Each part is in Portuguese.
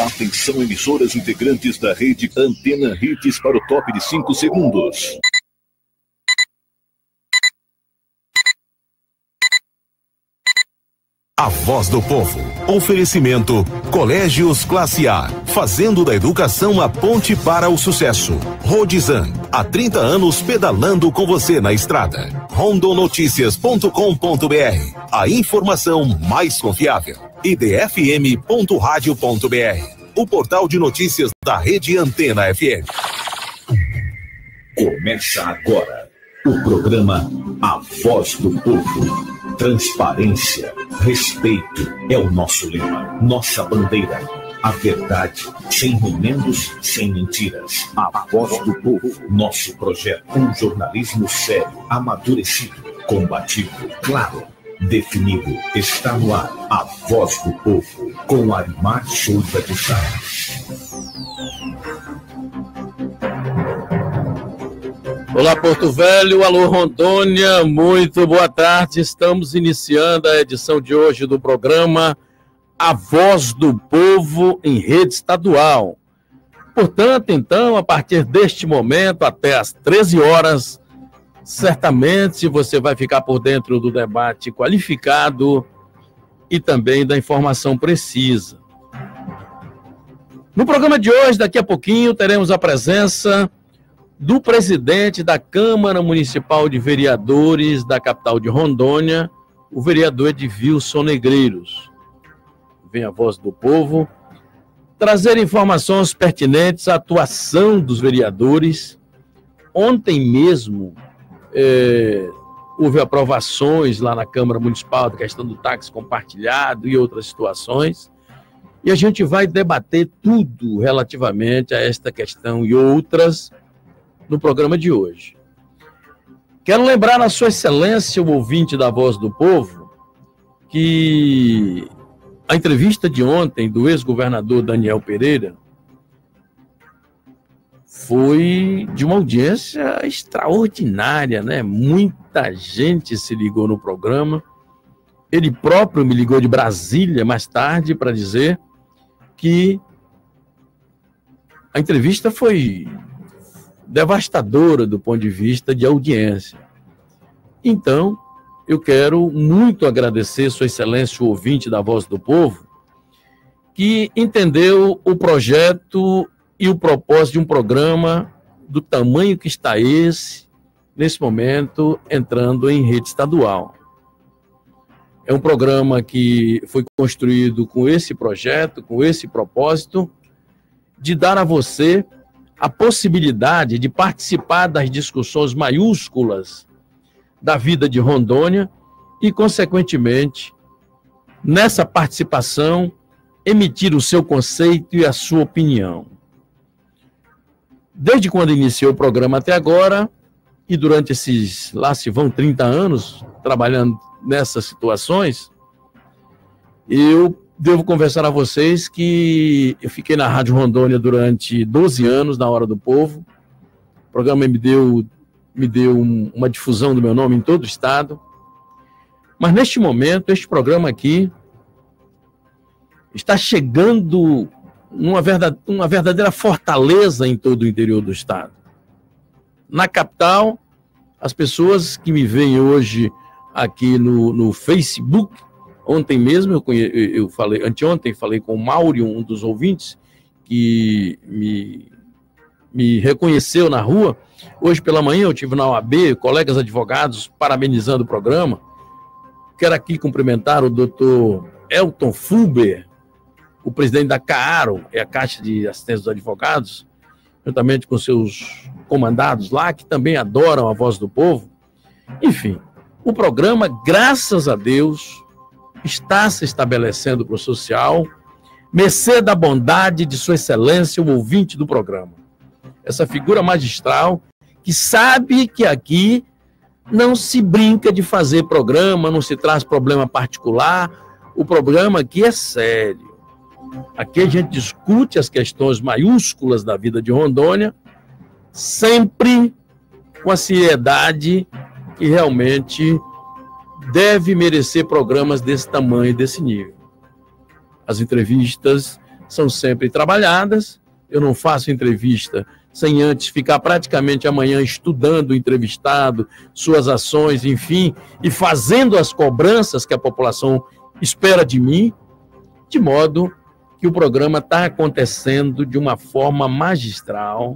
Atenção, emissoras integrantes da rede Antena Hits para o top de 5 segundos. A Voz do Povo. Oferecimento Colégios Classe A, fazendo da educação a ponte para o sucesso. Rodizan, há 30 anos pedalando com você na estrada. rondonoticias.com.br, a informação mais confiável. idfm.radio.br, o portal de notícias da rede Antena FM. Começa agora o programa A Voz do Povo. Transparência, respeito é o nosso lema, nossa bandeira. A verdade, sem remendos, sem mentiras. A Voz do Povo, nosso projeto. Um jornalismo sério, amadurecido, combativo, claro, definido. Está no ar A Voz do Povo, com Arimar Souza de Sá. Olá, Porto Velho, alô, Rondônia, muito boa tarde. Estamos iniciando a edição de hoje do programa A Voz do Povo em rede estadual. Portanto, então, a partir deste momento até às 13 horas, certamente você vai ficar por dentro do debate qualificado e também da informação precisa. No programa de hoje, daqui a pouquinho, teremos a presença do presidente da Câmara Municipal de Vereadores da capital de Rondônia, o vereador Edvilson Negreiros. Vem a Voz do Povo trazer informações pertinentes à atuação dos vereadores. Ontem mesmo houve aprovações lá na Câmara Municipal da questão do táxi compartilhado e outras situações, e a gente vai debater tudo relativamente a esta questão e outras no programa de hoje. Quero lembrar a Sua Excelência, o ouvinte da Voz do Povo, que a entrevista de ontem do ex-governador Daniel Pereira foi de uma audiência extraordinária, né? Muita gente se ligou no programa. Ele próprio me ligou de Brasília mais tarde para dizer que a entrevista foi devastadora do ponto de vista de audiência. Então, eu quero muito agradecer Sua Excelência, o ouvinte da Voz do Povo, que entendeu o projeto e o propósito de um programa do tamanho que está nesse momento, entrando em rede estadual. É um programa que foi construído com esse projeto, com esse propósito, de dar a você a possibilidade de participar das discussões maiúsculas da vida de Rondônia e, consequentemente, nessa participação, emitir o seu conceito e a sua opinião. Desde quando iniciou o programa até agora, e durante esses, lá se vão 30 anos, trabalhando nessas situações, eu devo confessar a vocês que eu fiquei na Rádio Rondônia durante 12 anos, na Hora do Povo. O programa me deu uma difusão do meu nome em todo o estado. Mas neste momento, este programa aqui está chegando uma verdadeira fortaleza em todo o interior do estado. Na capital, as pessoas que me veem hoje aqui no Facebook, ontem mesmo eu falei, anteontem falei com o Mauro, um dos ouvintes, que me reconheceu na rua. Hoje pela manhã eu tive na OAB, colegas advogados parabenizando o programa. Quero aqui cumprimentar o doutor Elton Fulber, o presidente da CAARO, é a Caixa de Assistência dos Advogados, juntamente com seus comandados lá, que também adoram a Voz do Povo. Enfim, o programa, graças a Deus, está se estabelecendo para o social, mercê da bondade de Sua Excelência, o ouvinte do programa. Essa figura magistral que sabe que aqui não se brinca de fazer programa, não se traz problema particular, o programa aqui é sério. Aqui a gente discute as questões maiúsculas da vida de Rondônia, sempre com a seriedade que realmente deve merecer programas desse tamanho e desse nível. As entrevistas são sempre trabalhadas. Eu não faço entrevista sem antes ficar praticamente amanhã estudando o entrevistado, suas ações, enfim, e fazendo as cobranças que a população espera de mim, de modo que o programa está acontecendo de uma forma magistral,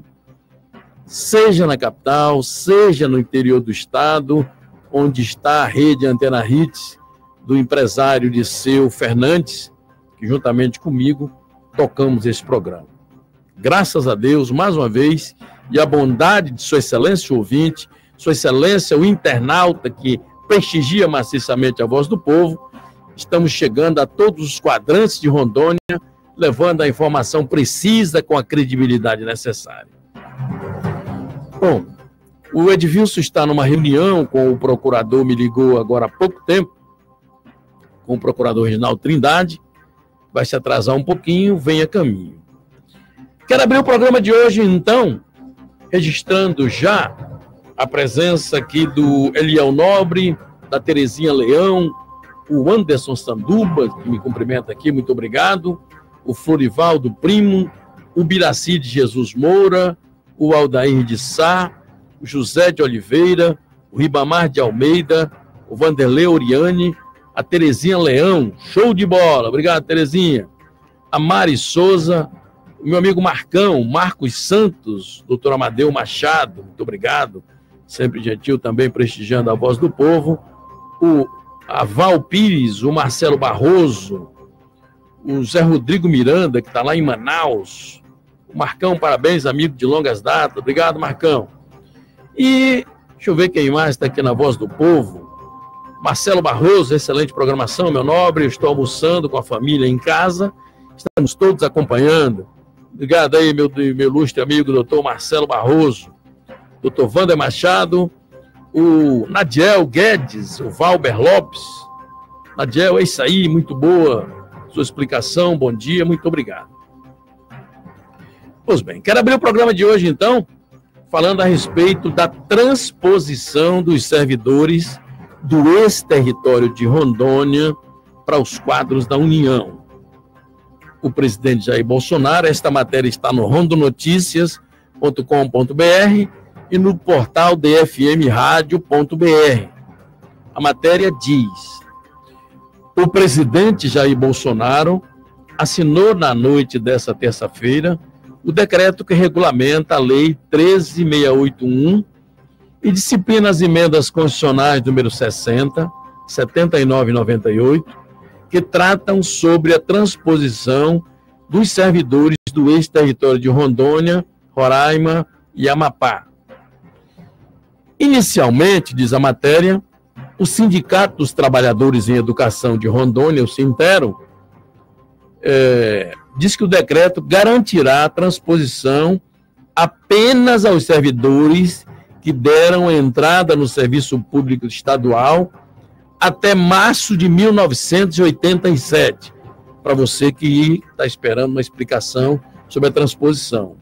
seja na capital, seja no interior do estado, onde está a rede Antena Hits, do empresário Liceu Fernandes, que juntamente comigo tocamos esse programa. Graças a Deus, mais uma vez, e a bondade de Sua Excelência o ouvinte, Sua Excelência o internauta que prestigia maciçamente a Voz do Povo, estamos chegando a todos os quadrantes de Rondônia, levando a informação precisa com a credibilidade necessária. Bom, o Edvilson está numa reunião com o procurador, me ligou agora há pouco tempo, com o procurador Reginaldo Trindade, vai se atrasar um pouquinho, vem a caminho. Quero abrir o programa de hoje, então, registrando já a presença aqui do Eliel Nobre, da Terezinha Leão, o Anderson Sanduba, que me cumprimenta aqui, muito obrigado, o Florivaldo Primo, o Biraci de Jesus Moura, o Aldair de Sá, o José de Oliveira, o Ribamar de Almeida, o Vanderlei Oriane, a Terezinha Leão, show de bola, obrigado, Terezinha, a Mari Souza, o meu amigo Marcão, Marcos Santos, doutor Amadeu Machado, muito obrigado, sempre gentil também, prestigiando a Voz do Povo, a Val Pires, o Marcelo Barroso, o Zé Rodrigo Miranda, que está lá em Manaus, o Marcão, parabéns, amigo de longas datas, obrigado, Marcão. E deixa eu ver quem mais está aqui na Voz do Povo, Marcelo Barroso, excelente programação, meu nobre, eu estou almoçando com a família em casa, estamos todos acompanhando. Obrigado aí, meu ilustre amigo, doutor Marcelo Barroso, doutor Wander Machado, o Nadiel Guedes, o Valber Lopes. Nadiel, é isso aí, muito boa sua explicação, bom dia, muito obrigado. Pois bem, quero abrir o programa de hoje, então, falando a respeito da transposição dos servidores do ex-território de Rondônia para os quadros da União. O presidente Jair Bolsonaro, esta matéria está no rondonoticias.com.br e no portal dfmradio.br. A matéria diz: o presidente Jair Bolsonaro assinou na noite dessa terça-feira o decreto que regulamenta a Lei 13.681 e disciplina as emendas constitucionais número 60, 79 e 98, que tratam sobre a transposição dos servidores do ex-território de Rondônia, Roraima e Amapá. Inicialmente, diz a matéria, o Sindicato dos Trabalhadores em Educação de Rondônia, o Sintero, diz que o decreto garantirá a transposição apenas aos servidores que deram entrada no serviço público estadual até março de 1987, para você que está esperando uma explicação sobre a transposição.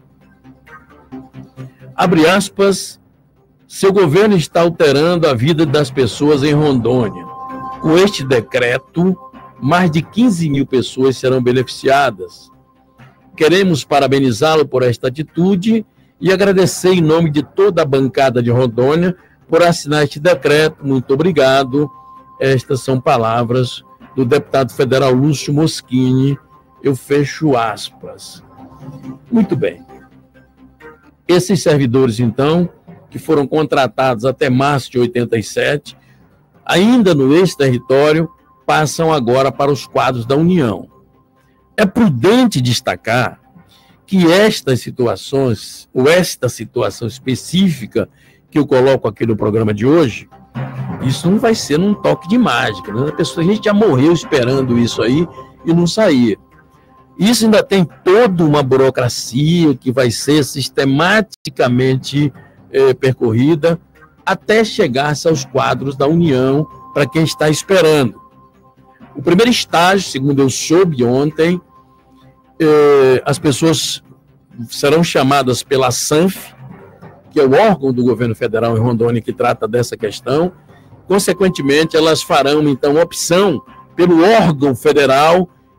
Abre aspas, seu governo está alterando a vida das pessoas em Rondônia. Com este decreto, mais de 15 mil pessoas serão beneficiadas. Queremos parabenizá-lo por esta atitude e agradecer em nome de toda a bancada de Rondônia por assinar este decreto. Muito obrigado. Estas são palavras do deputado federal Lúcio Moschini, eu fecho aspas. Muito bem. Esses servidores, então, que foram contratados até março de 87, ainda no ex-território, passam agora para os quadros da União. É prudente destacar que estas situações, ou esta situação específica que eu coloco aqui no programa de hoje, isso não vai ser num toque de mágica, né? A gente já morreu esperando isso aí e não saía. Isso ainda tem toda uma burocracia que vai ser sistematicamente percorrida até chegar-se aos quadros da União para quem está esperando. O primeiro estágio, segundo eu soube ontem, as pessoas serão chamadas pela SANF, que é o órgão do governo federal em Rondônia que trata dessa questão. Consequentemente, elas farão, então, opção pelo órgão federal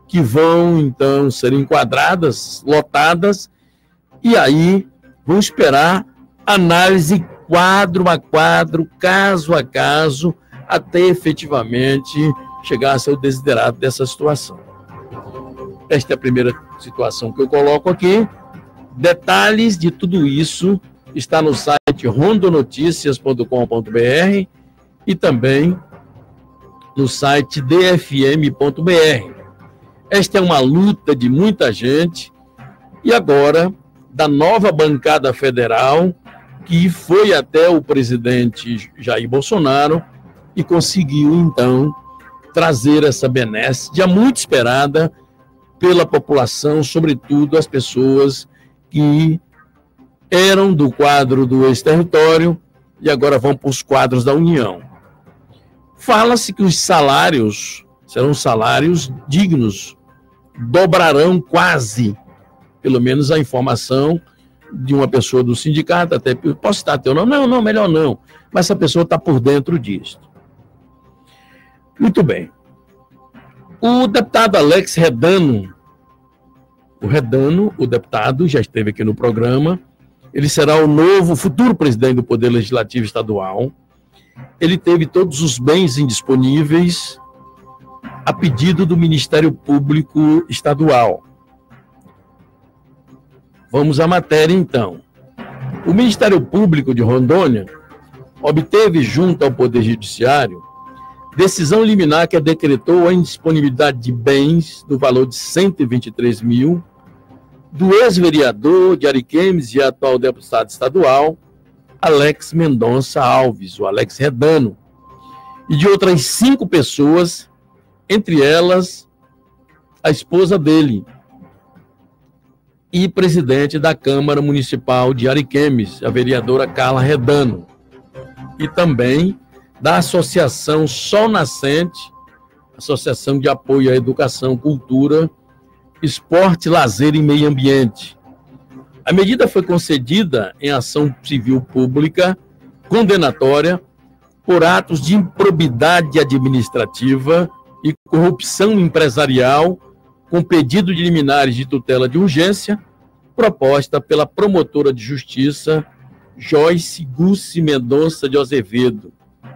que vão, então, ser enquadradas, lotadas, e aí vão esperar análise quadro a quadro, caso a caso, até efetivamente chegar a ser o desiderato dessa situação. Esta é a primeira situação que eu coloco aqui. Detalhes de tudo isso está no site rondonoticias.com.br e também no site dfm.br. Esta é uma luta de muita gente e agora da nova bancada federal que foi até o presidente Jair Bolsonaro e conseguiu, então, trazer essa benesse já muito esperada pela população, sobretudo as pessoas que eram do quadro do ex-território e agora vão para os quadros da União. Fala-se que os salários serão salários dignos, dobrarão quase, pelo menos a informação de uma pessoa do sindicato, até posso citar teu nome? Não, melhor não, mas essa pessoa está por dentro disso. Muito bem. O deputado Alex Redano, o deputado, já esteve aqui no programa, ele será o novo futuro presidente do Poder Legislativo Estadual. Ele teve todos os bens indisponíveis a pedido do Ministério Público Estadual. Vamos à matéria, então. O Ministério Público de Rondônia obteve, junto ao Poder Judiciário, decisão liminar que decretou a indisponibilidade de bens do valor de 123 mil do ex-vereador de Ariquemes e atual deputado estadual, Alex Mendonça Alves, o Alex Redano, e de outras 5 pessoas, entre elas a esposa dele e presidente da Câmara Municipal de Ariquemes, a vereadora Carla Redano, e também da Associação Sol Nascente, Associação de Apoio à Educação, Cultura, Esporte, Lazer e Meio Ambiente. A medida foi concedida em ação civil pública condenatória por atos de improbidade administrativa e corrupção empresarial, com pedido de liminares de tutela de urgência, proposta pela promotora de justiça Joyce Gussi Mendonça de Azevedo.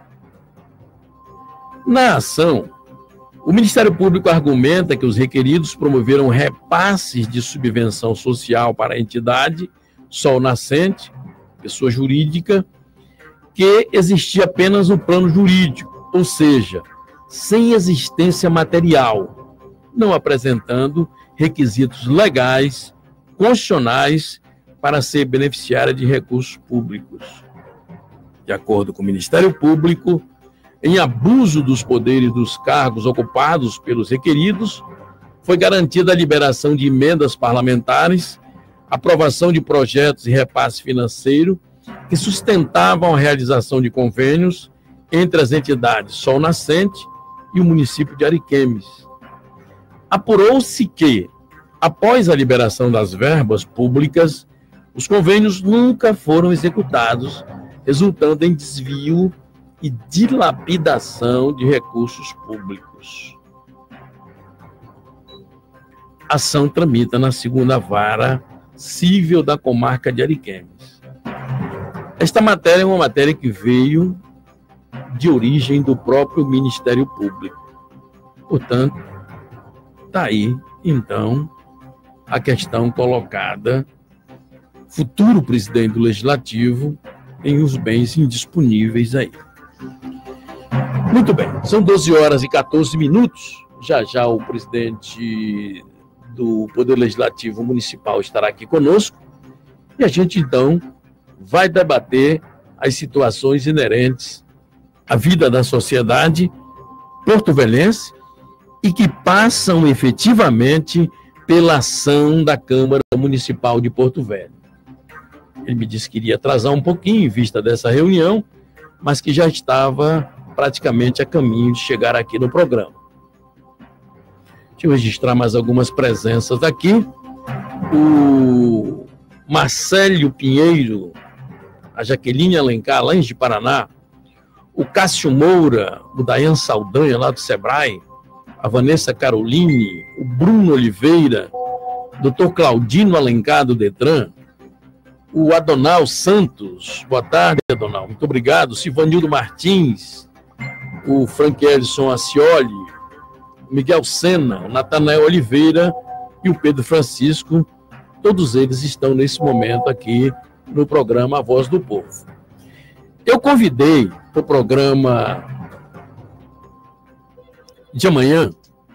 Na ação, o Ministério Público argumenta que os requeridos promoveram repasses de subvenção social para a entidade Sol Nascente, pessoa jurídica, que existia apenas no plano jurídico, ou seja, sem existência material, não apresentando requisitos legais, constitucionais, para ser beneficiária de recursos públicos. De acordo com o Ministério Público, em abuso dos poderes dos cargos ocupados pelos requeridos, foi garantida a liberação de emendas parlamentares, aprovação de projetos e repasse financeiro que sustentavam a realização de convênios entre as entidades Sol Nascente e o município de Ariquemes. Apurou-se que, após a liberação das verbas públicas, os convênios nunca foram executados, resultando em desvio e dilapidação de recursos públicos. A ação tramita na 2ª Vara Civil da Comarca de Ariquemes. Esta matéria é uma matéria que veio de origem do próprio Ministério Público. Portanto, está aí, então, a questão colocada: futuro presidente do Legislativo tem os bens indisponíveis aí. Muito bem, são 12h14. Já já o presidente do Poder Legislativo Municipal estará aqui conosco e a gente, então, vai debater as situações inerentes à vida da sociedade porto-velhense e que passam efetivamente pela ação da Câmara Municipal de Porto Velho. Ele me disse que iria atrasar um pouquinho em vista dessa reunião, mas que já estava praticamente a caminho de chegar aqui no programa. Deixa eu registrar mais algumas presenças aqui. O Marcelo Pinheiro, a Jaqueline Alencar, lá de Paraná, o Cássio Moura, o Dayan Saldanha, lá do Sebrae, a Vanessa Caroline, o Bruno Oliveira, Dr. Claudino Alencar do Detran, o Adonal Santos, boa tarde, Adonal, muito obrigado, Silvanildo Martins, o Frank Edson Acioli, o Miguel Sena, o Natanael Oliveira e o Pedro Francisco, todos eles estão nesse momento aqui no programa A Voz do Povo. Eu convidei para o programa de amanhã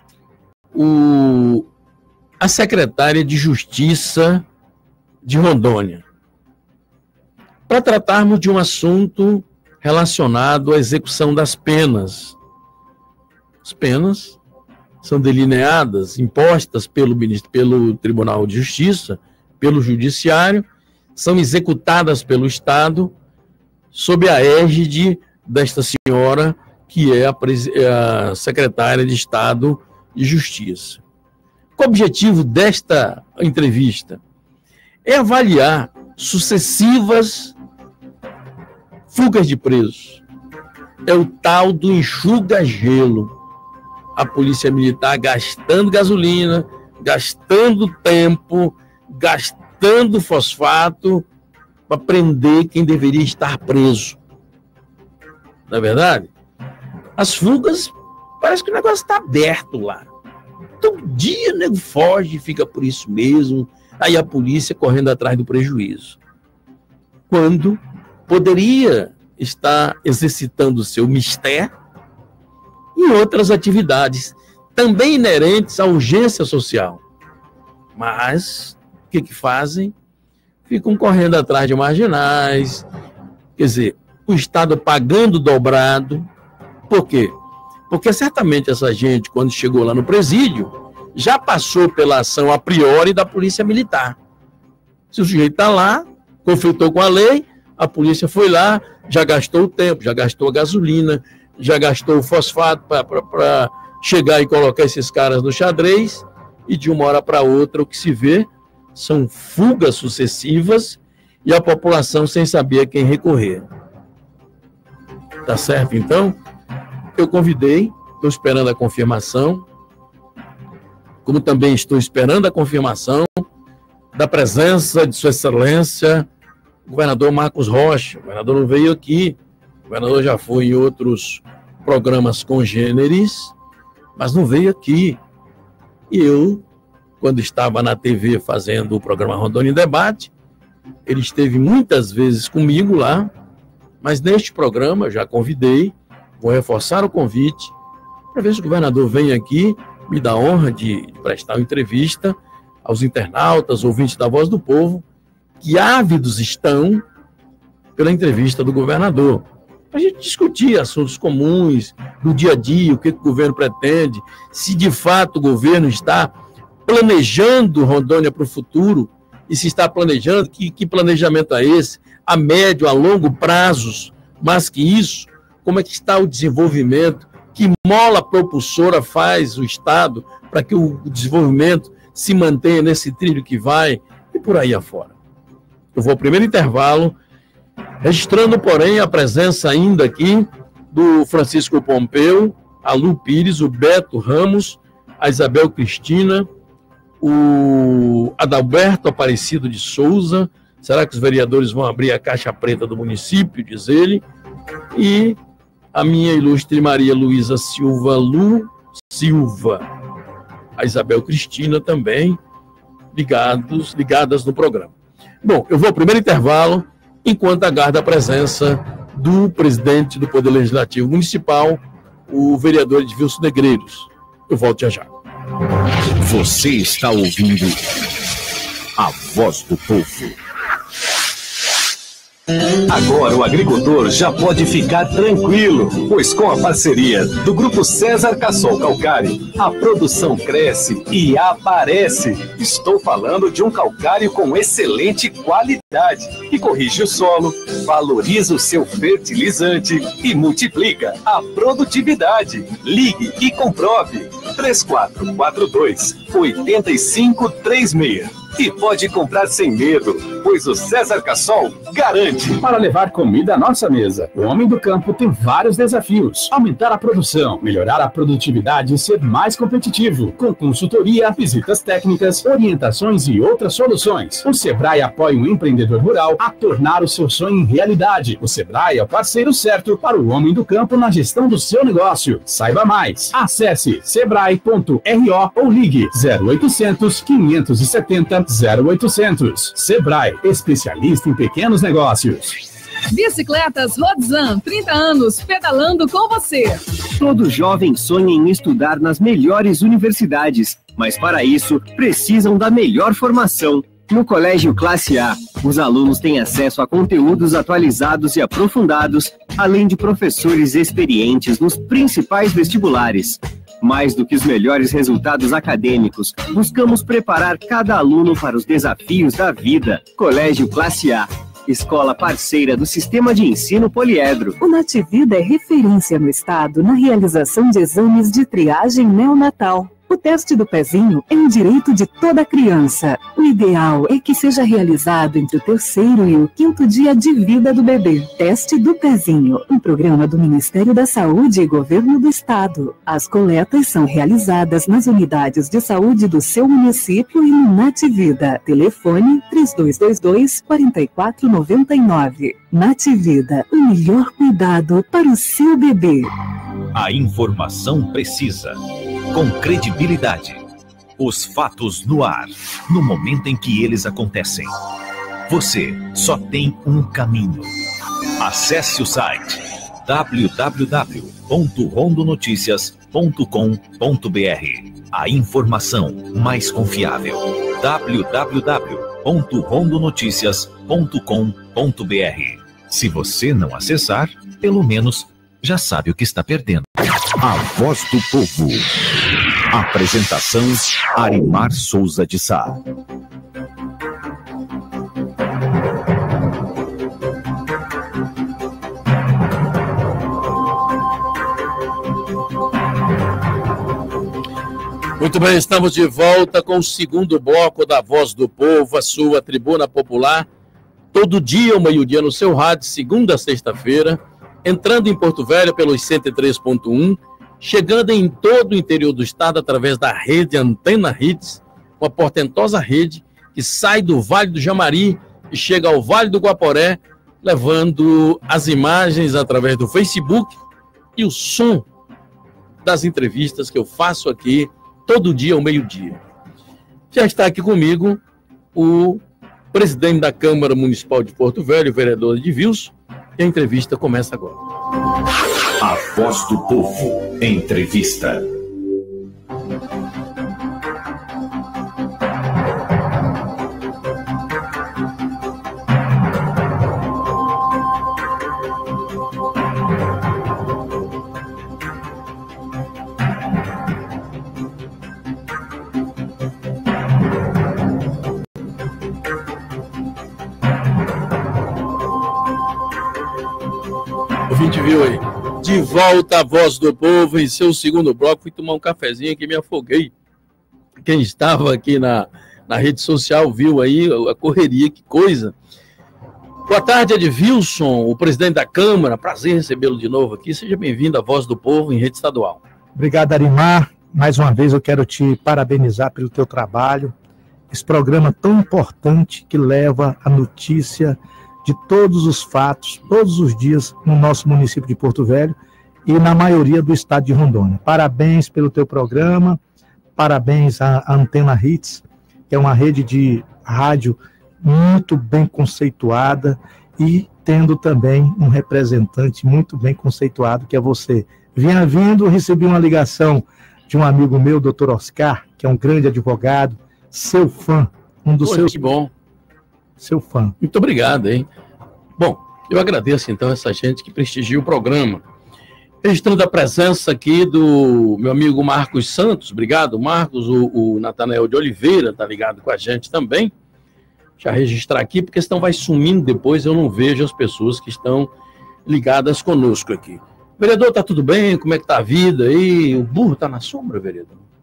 a secretária de Justiça de Rondônia, para tratarmos de um assunto relacionado à execução das penas. As penas são delineadas, impostas pelo Tribunal de Justiça, pelo Judiciário, são executadas pelo Estado, sob a égide desta senhora, que é a secretária de Estado de Justiça. O objetivo desta entrevista é avaliar sucessivas fugas de presos. É o tal do enxuga-gelo. A Polícia Militar gastando gasolina, gastando tempo, gastando fosfato para prender quem deveria estar preso. Não é verdade? As fugas, parece que o negócio está aberto lá. Todo dia o nego foge, fica por isso mesmo. Aí a polícia correndo atrás do prejuízo. Quando poderia estar exercitando o seu mistério em outras atividades, também inerentes à urgência social. Mas, o que fazem? Ficam correndo atrás de marginais, quer dizer, o Estado pagando dobrado. Por quê? Porque certamente essa gente, quando chegou lá no presídio, já passou pela ação a priori da Polícia Militar. Se o sujeito está lá, conflitou com a lei, a polícia foi lá, já gastou o tempo, já gastou a gasolina, já gastou o fosfato para chegar e colocar esses caras no xadrez, e de uma hora para outra o que se vê são fugas sucessivas e a população sem saber a quem recorrer. Tá certo, então? Eu convidei, estou esperando a confirmação, como também estou esperando a confirmação da presença de Sua Excelência, o governador Marcos Rocha. O governador não veio aqui, o governador já foi em outros programas congêneres, mas não veio aqui. E eu, quando estava na TV fazendo o programa Rondônia em Debate, ele esteve muitas vezes comigo lá, mas neste programa já convidei, vou reforçar o convite, para ver se o governador vem aqui, me dá a honra de prestar uma entrevista aos internautas, ouvintes da Voz do Povo, que ávidos estão pela entrevista do governador. A gente discutir assuntos comuns, do dia a dia, o que o governo pretende, se de fato o governo está planejando Rondônia para o futuro, e se está planejando, que planejamento é esse, a médio, a longo prazos, mas que isso, como é que está o desenvolvimento, que mola propulsora faz o Estado para que o desenvolvimento se mantenha nesse trilho que vai, e por aí afora. Eu vou ao primeiro intervalo, registrando, porém, a presença ainda aqui do Francisco Pompeu, a Lu Pires, o Beto Ramos, a Isabel Cristina, o Adalberto Aparecido de Souza. Será que os vereadores vão abrir a caixa preta do município, diz ele, e a minha ilustre Maria Luísa Silva Lu Silva, a Isabel Cristina também, ligadas no programa. Bom, eu vou ao primeiro intervalo, enquanto aguardo a presença do presidente do Poder Legislativo Municipal, o vereador Edvilson Negreiros. Eu volto já já. Você está ouvindo A Voz do Povo. Agora o agricultor já pode ficar tranquilo, pois com a parceria do Grupo César Cassol Calcário, a produção cresce e aparece. Estou falando de um calcário com excelente qualidade, que corrige o solo, valoriza o seu fertilizante e multiplica a produtividade. Ligue e comprove. 3442-8536. E pode comprar sem medo, pois o César Cassol garante. Para levar comida à nossa mesa, o homem do campo tem vários desafios. Aumentar a produção, melhorar a produtividade e ser mais competitivo. Com consultoria, visitas técnicas, orientações e outras soluções. O Sebrae apoia o empreendedor rural a tornar o seu sonho em realidade. O Sebrae é o parceiro certo para o homem do campo na gestão do seu negócio. Saiba mais. Acesse sebrae.ro ou ligue 0800 570 0800. Sebrae, especialista em pequenos negócios. Bicicletas Rodzan, 30 anos, pedalando com você. Todo jovem sonha em estudar nas melhores universidades, mas para isso precisam da melhor formação. No Colégio Classe A, os alunos têm acesso a conteúdos atualizados e aprofundados, além de professores experientes nos principais vestibulares. Mais do que os melhores resultados acadêmicos, buscamos preparar cada aluno para os desafios da vida. Colégio Classe A, escola parceira do Sistema de Ensino Poliedro. O Nativida é referência no estado na realização de exames de triagem neonatal. O teste do pezinho é um direito de toda criança. O ideal é que seja realizado entre o 3º e o 5º dia de vida do bebê. Teste do pezinho, um programa do Ministério da Saúde e Governo do Estado. As coletas são realizadas nas unidades de saúde do seu município e no Nativida. Telefone 3222-4499. Nativida, o melhor cuidado para o seu bebê. A informação precisa, com credibilidade. Os fatos no ar, no momento em que eles acontecem. Você só tem um caminho. Acesse o site www.rondonoticias.com.br. A informação mais confiável. www.rondonoticias.com.br. Se você não acessar, pelo menos já sabe o que está perdendo. A Voz do Povo. Apresentação: Arimar Souza de Sá. Muito bem, estamos de volta com o segundo bloco da Voz do Povo, a sua tribuna popular. Todo dia, ao meio-dia, no seu rádio, segunda a sexta-feira. Entrando em Porto Velho pelos 103.1, chegando em todo o interior do estado através da rede Antena Hits, uma portentosa rede que sai do Vale do Jamari e chega ao Vale do Guaporé, levando as imagens através do Facebook e o som das entrevistas que eu faço aqui todo dia ao meio-dia. Já está aqui comigo o presidente da Câmara Municipal de Porto Velho, o vereador Edvilson. E a entrevista começa agora. A Voz do Povo. Entrevista. O vídeo viu aí. De volta à Voz do Povo, em seu segundo bloco. Fui tomar um cafezinho aqui, me afoguei. Quem estava aqui na rede social viu aí a correria, que coisa. Boa tarde, Edvilson, o presidente da Câmara. Prazer recebê-lo de novo aqui. Seja bem-vindo à Voz do Povo em rede estadual. Obrigado, Arimar. Mais uma vez eu quero te parabenizar pelo teu trabalho. Esse programa tão importante que leva a notícia de todos os fatos, todos os dias no nosso município de Porto Velho e na maioria do estado de Rondônia. Parabéns pelo teu programa, parabéns à Antena Hits, que é uma rede de rádio muito bem conceituada e tendo também um representante muito bem conceituado, que é você. Vinha vindo, recebi uma ligação de um amigo meu, Dr. Oscar, que é um grande advogado, seu fã, um dos seus... Que bom. Seu fã. Muito obrigado, hein? Bom, eu agradeço então essa gente que prestigia o programa. Registrando a presença aqui do meu amigo Marcos Santos. Obrigado, Marcos. O Natanael de Oliveira está ligado com a gente também. Já registrar aqui, porque senão vai sumindo depois, eu não vejo as pessoas que estão ligadas conosco aqui. Vereador, tá tudo bem? Como é que tá a vida aí? O burro tá na sombra, vereador?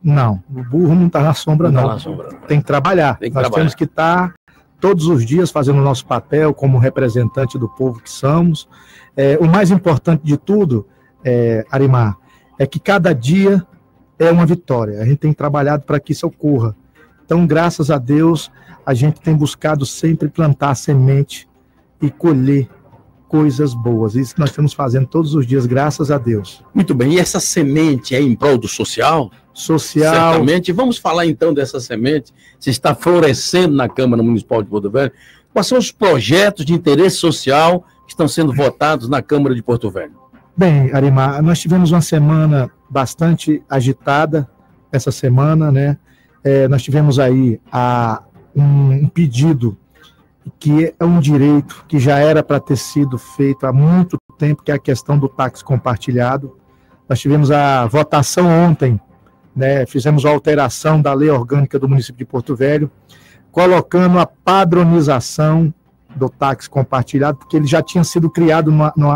Não, o burro não está na sombra, não. Tá na sombra. Tem que trabalhar. Nós temos que estar todos os dias fazendo o nosso papel como representante do povo que somos. O mais importante de tudo, Arimar, é que cada dia é uma vitória. A gente tem trabalhado para que isso ocorra. Então, graças a Deus, a gente tem buscado sempre plantar semente e colher coisas boas. Isso que nós estamos fazendo todos os dias, graças a Deus. Muito bem. E essa semente é em prol do social? Social. Certamente. Vamos falar então dessa semente. Se está florescendo na Câmara Municipal de Porto Velho. Quais são os projetos de interesse social que estão sendo votados na Câmara de Porto Velho? Bem, Arimar, nós tivemos uma semana bastante agitada essa semana, né? Nós tivemos aí um pedido que é um direito que já era para ter sido feito há muito tempo, que é a questão do táxi compartilhado. Nós tivemos a votação ontem, né? Fizemos a alteração da lei orgânica do município de Porto Velho, colocando a padronização do táxi compartilhado, porque ele já tinha sido criado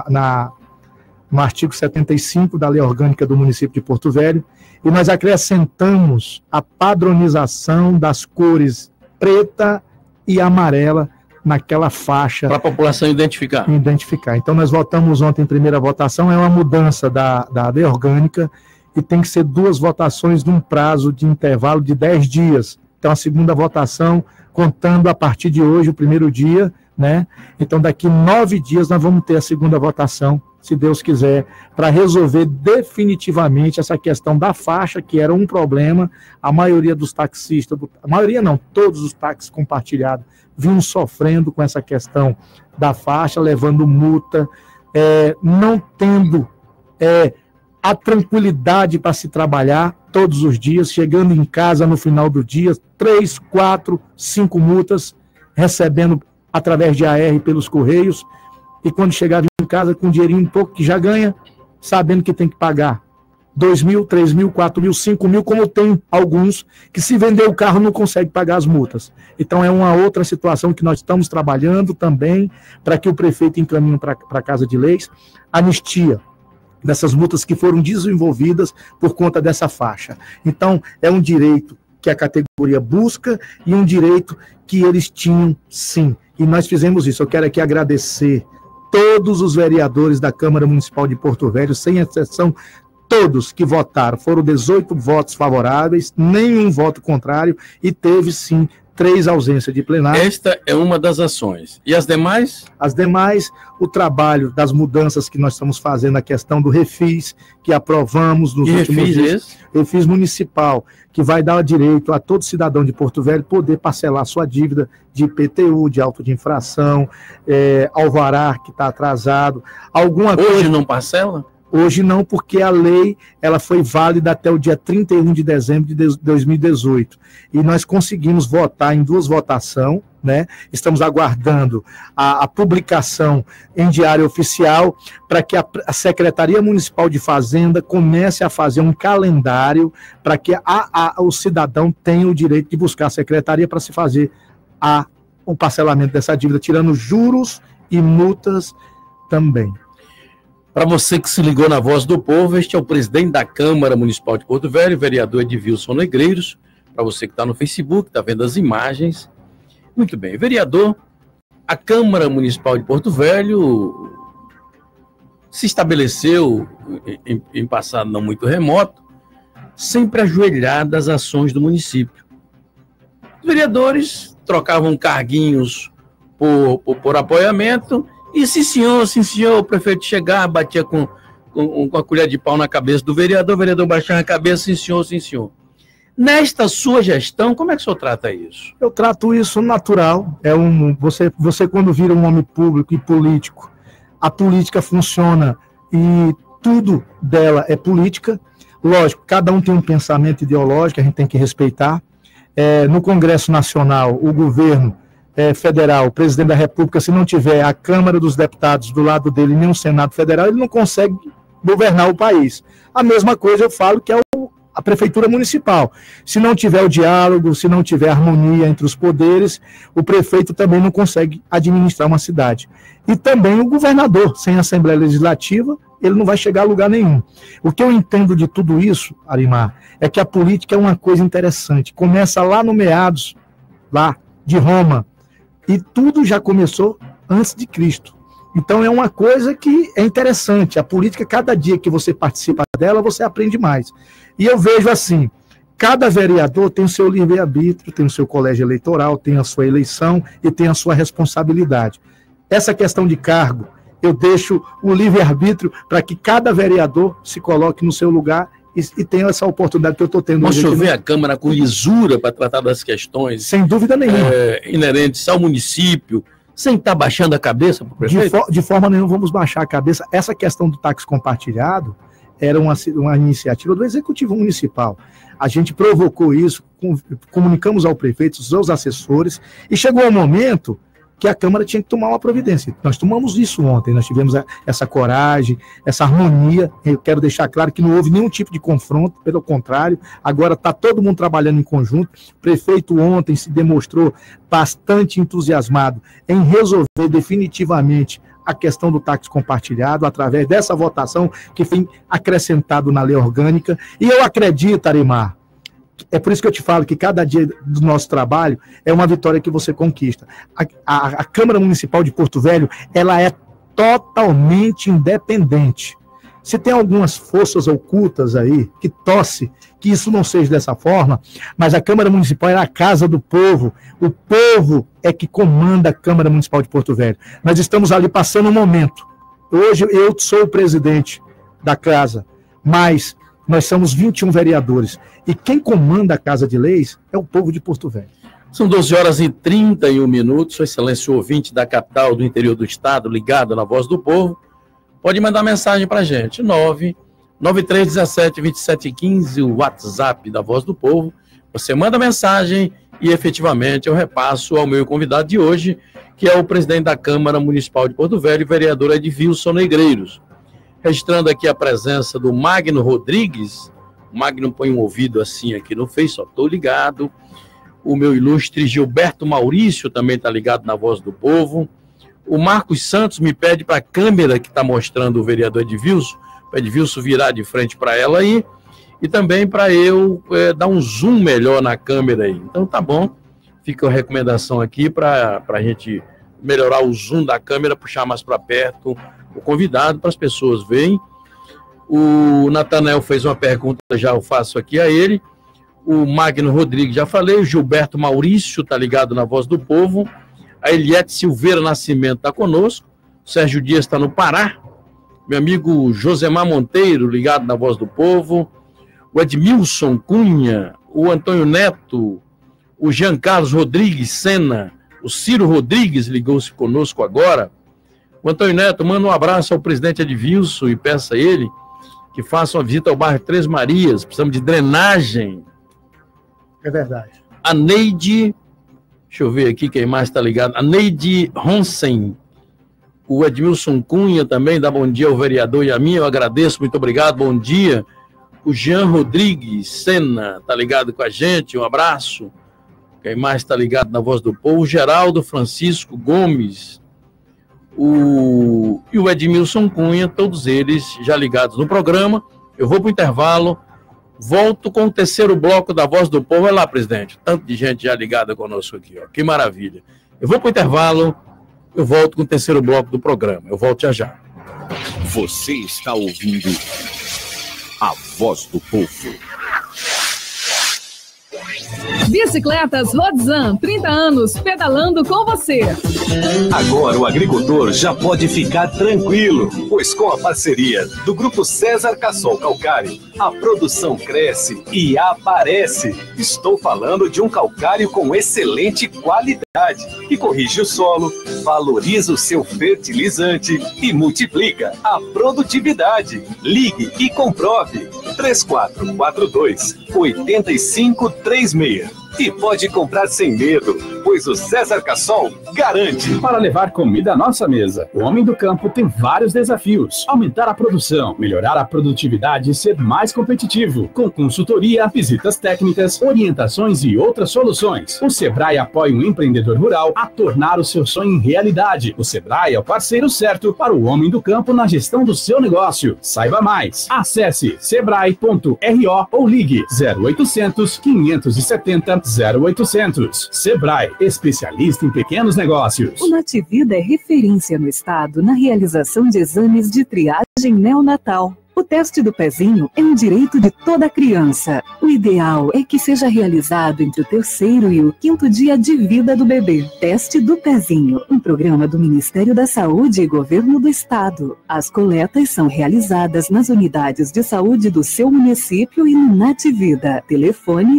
no artigo 75 da lei orgânica do município de Porto Velho, e nós acrescentamos a padronização das cores preta e amarela naquela faixa. Para a população identificar. Então nós votamos ontem em primeira votação, é uma mudança da lei orgânica, e tem que ser 2 votações num prazo de intervalo de 10 dias. Então a segunda votação, contando a partir de hoje, o primeiro dia, né? Então daqui 9 dias nós vamos ter a segunda votação, se Deus quiser, para resolver definitivamente essa questão da faixa, que era um problema. A maioria dos taxistas, a maioria não, todos os táxis compartilhados vinham sofrendo com essa questão da faixa, levando multa, não tendo a tranquilidade para se trabalhar todos os dias, chegando em casa no final do dia, 3, 4, 5 multas, recebendo através de AR pelos Correios, e quando chegava em casa com um dinheirinho um pouco que já ganha, sabendo que tem que pagar 2 mil, 3 mil, 4 mil, 5 mil, como tem alguns que, se vender o carro, não consegue pagar as multas. Então é uma outra situação que nós estamos trabalhando também, para que o prefeito encaminhe para a Casa de Leis anistia dessas multas que foram desenvolvidas por conta dessa faixa. Então é um direito que a categoria busca e um direito que eles tinham, sim. E nós fizemos isso. Eu quero aqui agradecer todos os vereadores da Câmara Municipal de Porto Velho, sem exceção, todos que votaram. Foram 18 votos favoráveis, nenhum voto contrário, e teve, sim, 3 ausências de plenário. Esta é uma das ações. E as demais? As demais, o trabalho das mudanças que nós estamos fazendo, a questão do refis, que aprovamos nos últimos dias. Refis municipal, que vai dar direito a todo cidadão de Porto Velho poder parcelar sua dívida de IPTU, de auto de infração, alvará que está atrasado. Hoje não parcela? Hoje não, porque a lei ela foi válida até o dia 31 de dezembro de 2018. E nós conseguimos votar em 2 votações, né? Estamos aguardando a publicação em diário oficial para que a Secretaria Municipal de Fazenda comece a fazer um calendário para que o cidadão tenha o direito de buscar a secretaria para se fazer o parcelamento dessa dívida, tirando juros e multas também. Para você que se ligou na Voz do Povo, este é o presidente da Câmara Municipal de Porto Velho, vereador Edvilson Negreiros. Para você que está no Facebook, está vendo as imagens. Muito bem, vereador, a Câmara Municipal de Porto Velho se estabeleceu, em passado não muito remoto, sempre ajoelhada às ações do município. Os vereadores trocavam carguinhos por apoiamento. E sim, senhor, o prefeito chegava, batia com a colher de pau na cabeça do vereador, o vereador baixava a cabeça, sim, senhor. Nesta sua gestão, como é que o senhor trata isso? Eu trato isso natural. Você quando vira um homem público e político, a política funciona e tudo dela é política. Lógico, cada um tem um pensamento ideológico, a gente tem que respeitar. No Congresso Nacional, o governo federal, o presidente da República, se não tiver a Câmara dos Deputados do lado dele, nem o Senado Federal, ele não consegue governar o país. A mesma coisa eu falo que é a prefeitura municipal. Se não tiver o diálogo, se não tiver harmonia entre os poderes, o prefeito também não consegue administrar uma cidade. E também o governador, sem Assembleia Legislativa, ele não vai chegar a lugar nenhum. O que eu entendo de tudo isso, Arimar, é que a política é uma coisa interessante. Começa lá no meados, lá de Roma, e tudo já começou antes de Cristo. Então é uma coisa que é interessante. A política, cada dia que você participa dela, você aprende mais. E eu vejo assim, cada vereador tem o seu livre-arbítrio, tem o seu colégio eleitoral, tem a sua eleição e tem a sua responsabilidade. Essa questão de cargo, eu deixo o livre-arbítrio para que cada vereador se coloque no seu lugar e tenha essa oportunidade que eu estou tendo. Vamos chover a Câmara com lisura para tratar das questões, sem dúvida nenhuma, inerentes ao município, sem estar baixando a cabeça para o prefeito? De forma nenhuma vamos baixar a cabeça. Essa questão do táxi compartilhado era uma iniciativa do Executivo Municipal. A gente provocou isso, comunicamos ao prefeito, aos seus assessores, e chegou o momento que a Câmara tinha que tomar uma providência. Nós tomamos isso ontem, nós tivemos essa coragem, essa harmonia. Eu quero deixar claro que não houve nenhum tipo de confronto, pelo contrário, agora está todo mundo trabalhando em conjunto. O prefeito ontem se demonstrou bastante entusiasmado em resolver definitivamente a questão do táxi compartilhado, através dessa votação que foi acrescentado na lei orgânica. E eu acredito, Arimar, é por isso que eu te falo que cada dia do nosso trabalho é uma vitória que você conquista. A Câmara Municipal de Porto Velho, ela é totalmente independente. Se tem algumas forças ocultas aí que torcem que isso não seja dessa forma, mas a Câmara Municipal é a casa do povo. O povo é que comanda a Câmara Municipal de Porto Velho. Nós estamos ali passando um momento. Hoje eu sou o presidente da casa, mas nós somos 21 vereadores. E quem comanda a Casa de Leis é o povo de Porto Velho. São 12h31. Sua Excelência, ouvinte da capital do interior do estado, ligado na Voz do Povo, pode mandar mensagem para a gente. 993172715, o WhatsApp da Voz do Povo. Você manda mensagem e efetivamente eu repasso ao meu convidado de hoje, que é o presidente da Câmara Municipal de Porto Velho, vereador Edvilson Negreiros. Registrando aqui a presença do Magno Rodrigues. O Magno põe um ouvido assim aqui no Face, só estou ligado. O meu ilustre Gilberto Maurício também está ligado na Voz do Povo. O Marcos Santos me pede para a câmera que está mostrando o vereador Edvilson, para Edvilson virar de frente para ela aí, e também para eu dar um zoom melhor na câmera aí. Então tá bom, fica a recomendação aqui para a gente melhorar o zoom da câmera, puxar mais para perto o convidado, para as pessoas verem. O Natanael fez uma pergunta, já eu faço aqui a ele. O Magno Rodrigues, já falei. O Gilberto Maurício está ligado na Voz do Povo. A Eliette Silveira Nascimento está conosco. O Sérgio Dias está no Pará. Meu amigo Josemar Monteiro, ligado na Voz do Povo. O Edmilson Cunha. O Antônio Neto. O Jean Carlos Rodrigues Sena. O Ciro Rodrigues ligou-se conosco agora. O Antônio Neto manda um abraço ao presidente Edvilson e peça a ele que faça uma visita ao bairro Três Marias. Precisamos de drenagem. É verdade. A Neide, deixa eu ver aqui quem mais está ligado. A Neide Ronsen. O Edmilson Cunha também dá bom dia ao vereador e a mim. Eu agradeço, muito obrigado, bom dia. O Jean Rodrigues Sena está ligado com a gente, um abraço. Quem mais está ligado na Voz do Povo? O Geraldo Francisco Gomes. E o Edmilson Cunha, todos eles já ligados no programa. Eu vou para o intervalo, volto com o terceiro bloco da Voz do Povo. Olha lá, presidente, tanto de gente já ligada conosco aqui, ó. Que maravilha. Eu vou para o intervalo, eu volto com o terceiro bloco do programa. Eu volto já já. Você está ouvindo a Voz do Povo. Bicicletas Rodzan, 30 anos, pedalando com você. Agora o agricultor já pode ficar tranquilo, pois com a parceria do Grupo César Cassol Calcário, a produção cresce e aparece. Estou falando de um calcário com excelente qualidade, que corrige o solo, valoriza o seu fertilizante e multiplica a produtividade. Ligue e comprove. 3442-8536. E pode comprar sem medo, pois o César Cassol garante. Para levar comida à nossa mesa, o homem do campo tem vários desafios. Aumentar a produção, melhorar a produtividade e ser mais competitivo. Com consultoria, visitas técnicas, orientações e outras soluções. O Sebrae apoia o empreendedor rural a tornar o seu sonho realidade. O Sebrae é o parceiro certo para o homem do campo na gestão do seu negócio. Saiba mais. Acesse sebrae.ro ou ligue 0800 570 0800. Sebrae, especialista em pequenos negócios. O Nativida é referência no estado na realização de exames de triagem neonatal. O teste do pezinho é um direito de toda criança. O ideal é que seja realizado entre o 3º e o 5º dia de vida do bebê. Teste do pezinho, um programa do Ministério da Saúde e Governo do Estado. As coletas são realizadas nas unidades de saúde do seu município e no Nativida. Telefone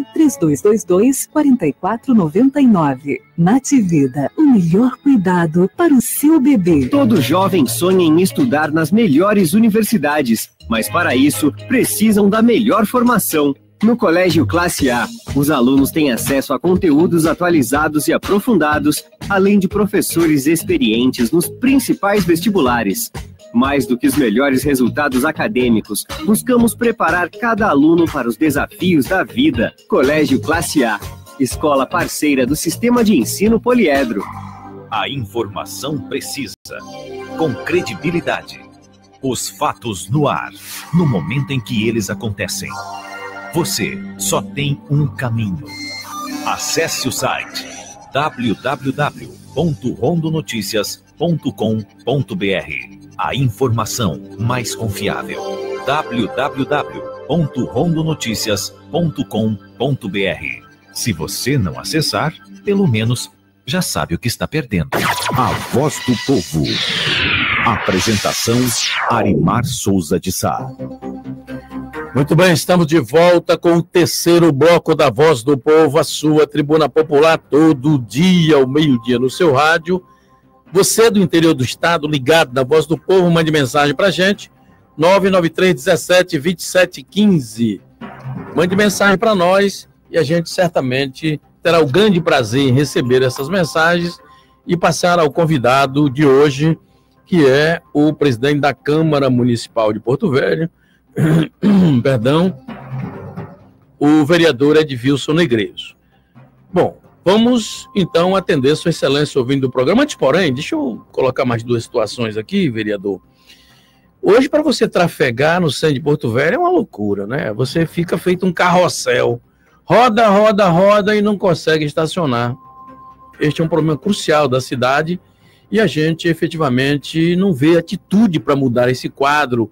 3222-4499. Nativida, o melhor cuidado para o seu bebê. Todo jovem sonha em estudar nas melhores universidades, mas para isso precisam da melhor formação. No Colégio Classe A, os alunos têm acesso a conteúdos atualizados e aprofundados, além de professores experientes nos principais vestibulares. Mais do que os melhores resultados acadêmicos, buscamos preparar cada aluno para os desafios da vida. Colégio Classe A, escola parceira do Sistema de Ensino Poliedro. A informação precisa, com credibilidade. Os fatos no ar, no momento em que eles acontecem. Você só tem um caminho. Acesse o site www.rondonoticias.com.br. A informação mais confiável. www.rondonoticias.com.br. Se você não acessar, pelo menos já sabe o que está perdendo. A Voz do Povo. Apresentação Arimar Souza de Sá. Muito bem, estamos de volta com o terceiro bloco da Voz do Povo, a sua tribuna popular, todo dia, ao meio-dia, no seu rádio. Você do interior do estado, ligado na Voz do Povo, mande mensagem para a gente, 993-17-2715. Mande mensagem para nós e a gente certamente terá o grande prazer em receber essas mensagens e passar ao convidado de hoje, que é o presidente da Câmara Municipal de Porto Velho, perdão, o vereador Edvilson Negreiros. Bom, vamos então atender Sua Excelência ouvindo o programa. Antes, porém, deixa eu colocar mais duas situações aqui, vereador. Hoje, para você trafegar no centro de Porto Velho é uma loucura, né? Você fica feito um carrossel, roda, roda, roda e não consegue estacionar. Este é um problema crucial da cidade e a gente efetivamente não vê atitude para mudar esse quadro.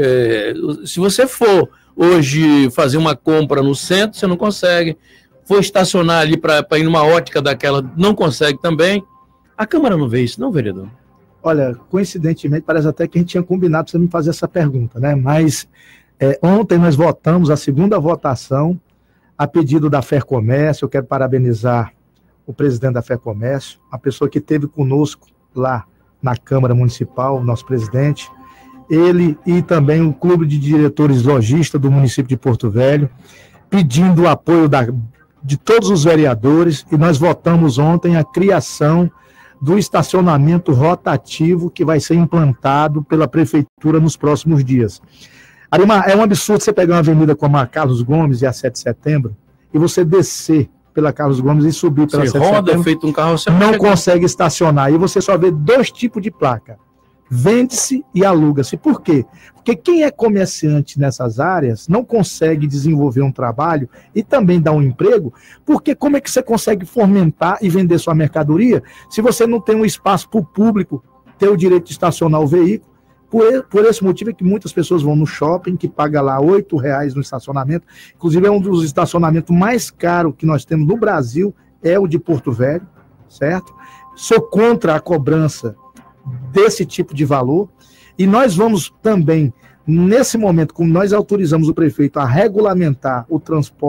Se você for hoje fazer uma compra no centro, você não consegue. For estacionar ali para ir numa ótica daquela, não consegue também. A Câmara não vê isso, não, vereador? Olha, coincidentemente, parece até que a gente tinha combinado para você me fazer essa pergunta, né? Mas ontem nós votamos a segunda votação a pedido da FERComércio. Eu quero parabenizar o presidente da FERComércio, a pessoa que esteve conosco lá na Câmara Municipal, nosso presidente, ele e também o Clube de Diretores Lojistas do município de Porto Velho, pedindo o apoio de todos os vereadores, e nós votamos ontem a criação do estacionamento rotativo que vai ser implantado pela Prefeitura nos próximos dias. Arimar, é um absurdo você pegar uma avenida como a Carlos Gomes e a 7 de setembro e você descer pela Carlos Gomes e subir pela 7 de setembro, feito um carro, não consegue estacionar. E você só vê dois tipos de placa: vende-se e aluga-se. Por quê? Porque quem é comerciante nessas áreas não consegue desenvolver um trabalho e também dar um emprego, porque como é que você consegue fomentar e vender sua mercadoria se você não tem um espaço para o público ter o direito de estacionar o veículo? Por esse motivo é que muitas pessoas vão no shopping, que paga lá R$8 no estacionamento. Inclusive é um dos estacionamentos mais caros que nós temos no Brasil, é o de Porto Velho, certo? Sou contra a cobrança desse tipo de valor, e nós vamos também, nesse momento, como nós autorizamos o prefeito a regulamentar o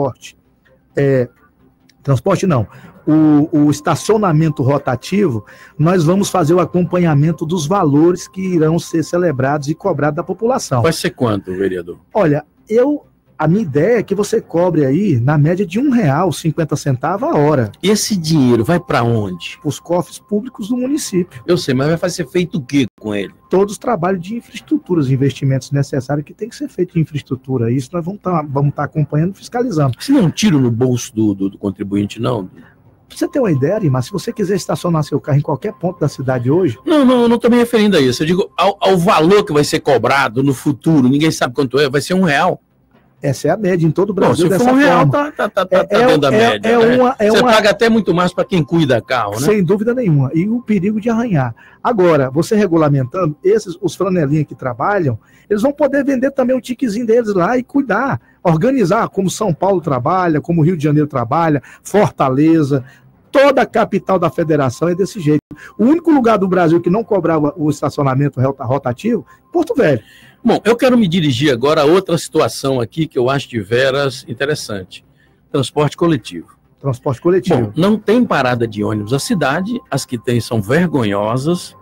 o estacionamento rotativo, nós vamos fazer o acompanhamento dos valores que irão ser celebrados e cobrados da população. Vai ser quanto, vereador? Olha, eu A minha ideia é que você cobre aí na média de R$1,50 a hora. Esse dinheiro vai para onde? Os cofres públicos do município. Eu sei, mas vai ser feito o que com ele? Todos os trabalhos de infraestrutura, os investimentos necessários que tem que ser feito de infraestrutura. Isso nós vamos tá acompanhando e fiscalizando. Você não tira no bolso do contribuinte, não? Pra você ter uma ideia, Arimar, se você quiser estacionar seu carro em qualquer ponto da cidade hoje... Não, eu não estou me referindo a isso. Eu digo ao valor que vai ser cobrado no futuro. Ninguém sabe quanto é. Vai ser R$1. Essa é a média em todo o Brasil. Bom, se for R$1, tá dentro da média. Você paga até muito mais para quem cuida do carro, né? Sem dúvida nenhuma. E o perigo de arranhar. Agora, você regulamentando, os flanelinhas que trabalham, eles vão poder vender também o tiquezinho deles lá e cuidar, organizar, como São Paulo trabalha, como Rio de Janeiro trabalha, Fortaleza, toda a capital da federação é desse jeito. O único lugar do Brasil que não cobrava o estacionamento rotativo, Porto Velho. Bom, eu quero me dirigir agora a outra situação aqui que eu acho de veras interessante. Transporte coletivo. Transporte coletivo. Bom, não tem parada de ônibus na cidade, as que tem são vergonhosas.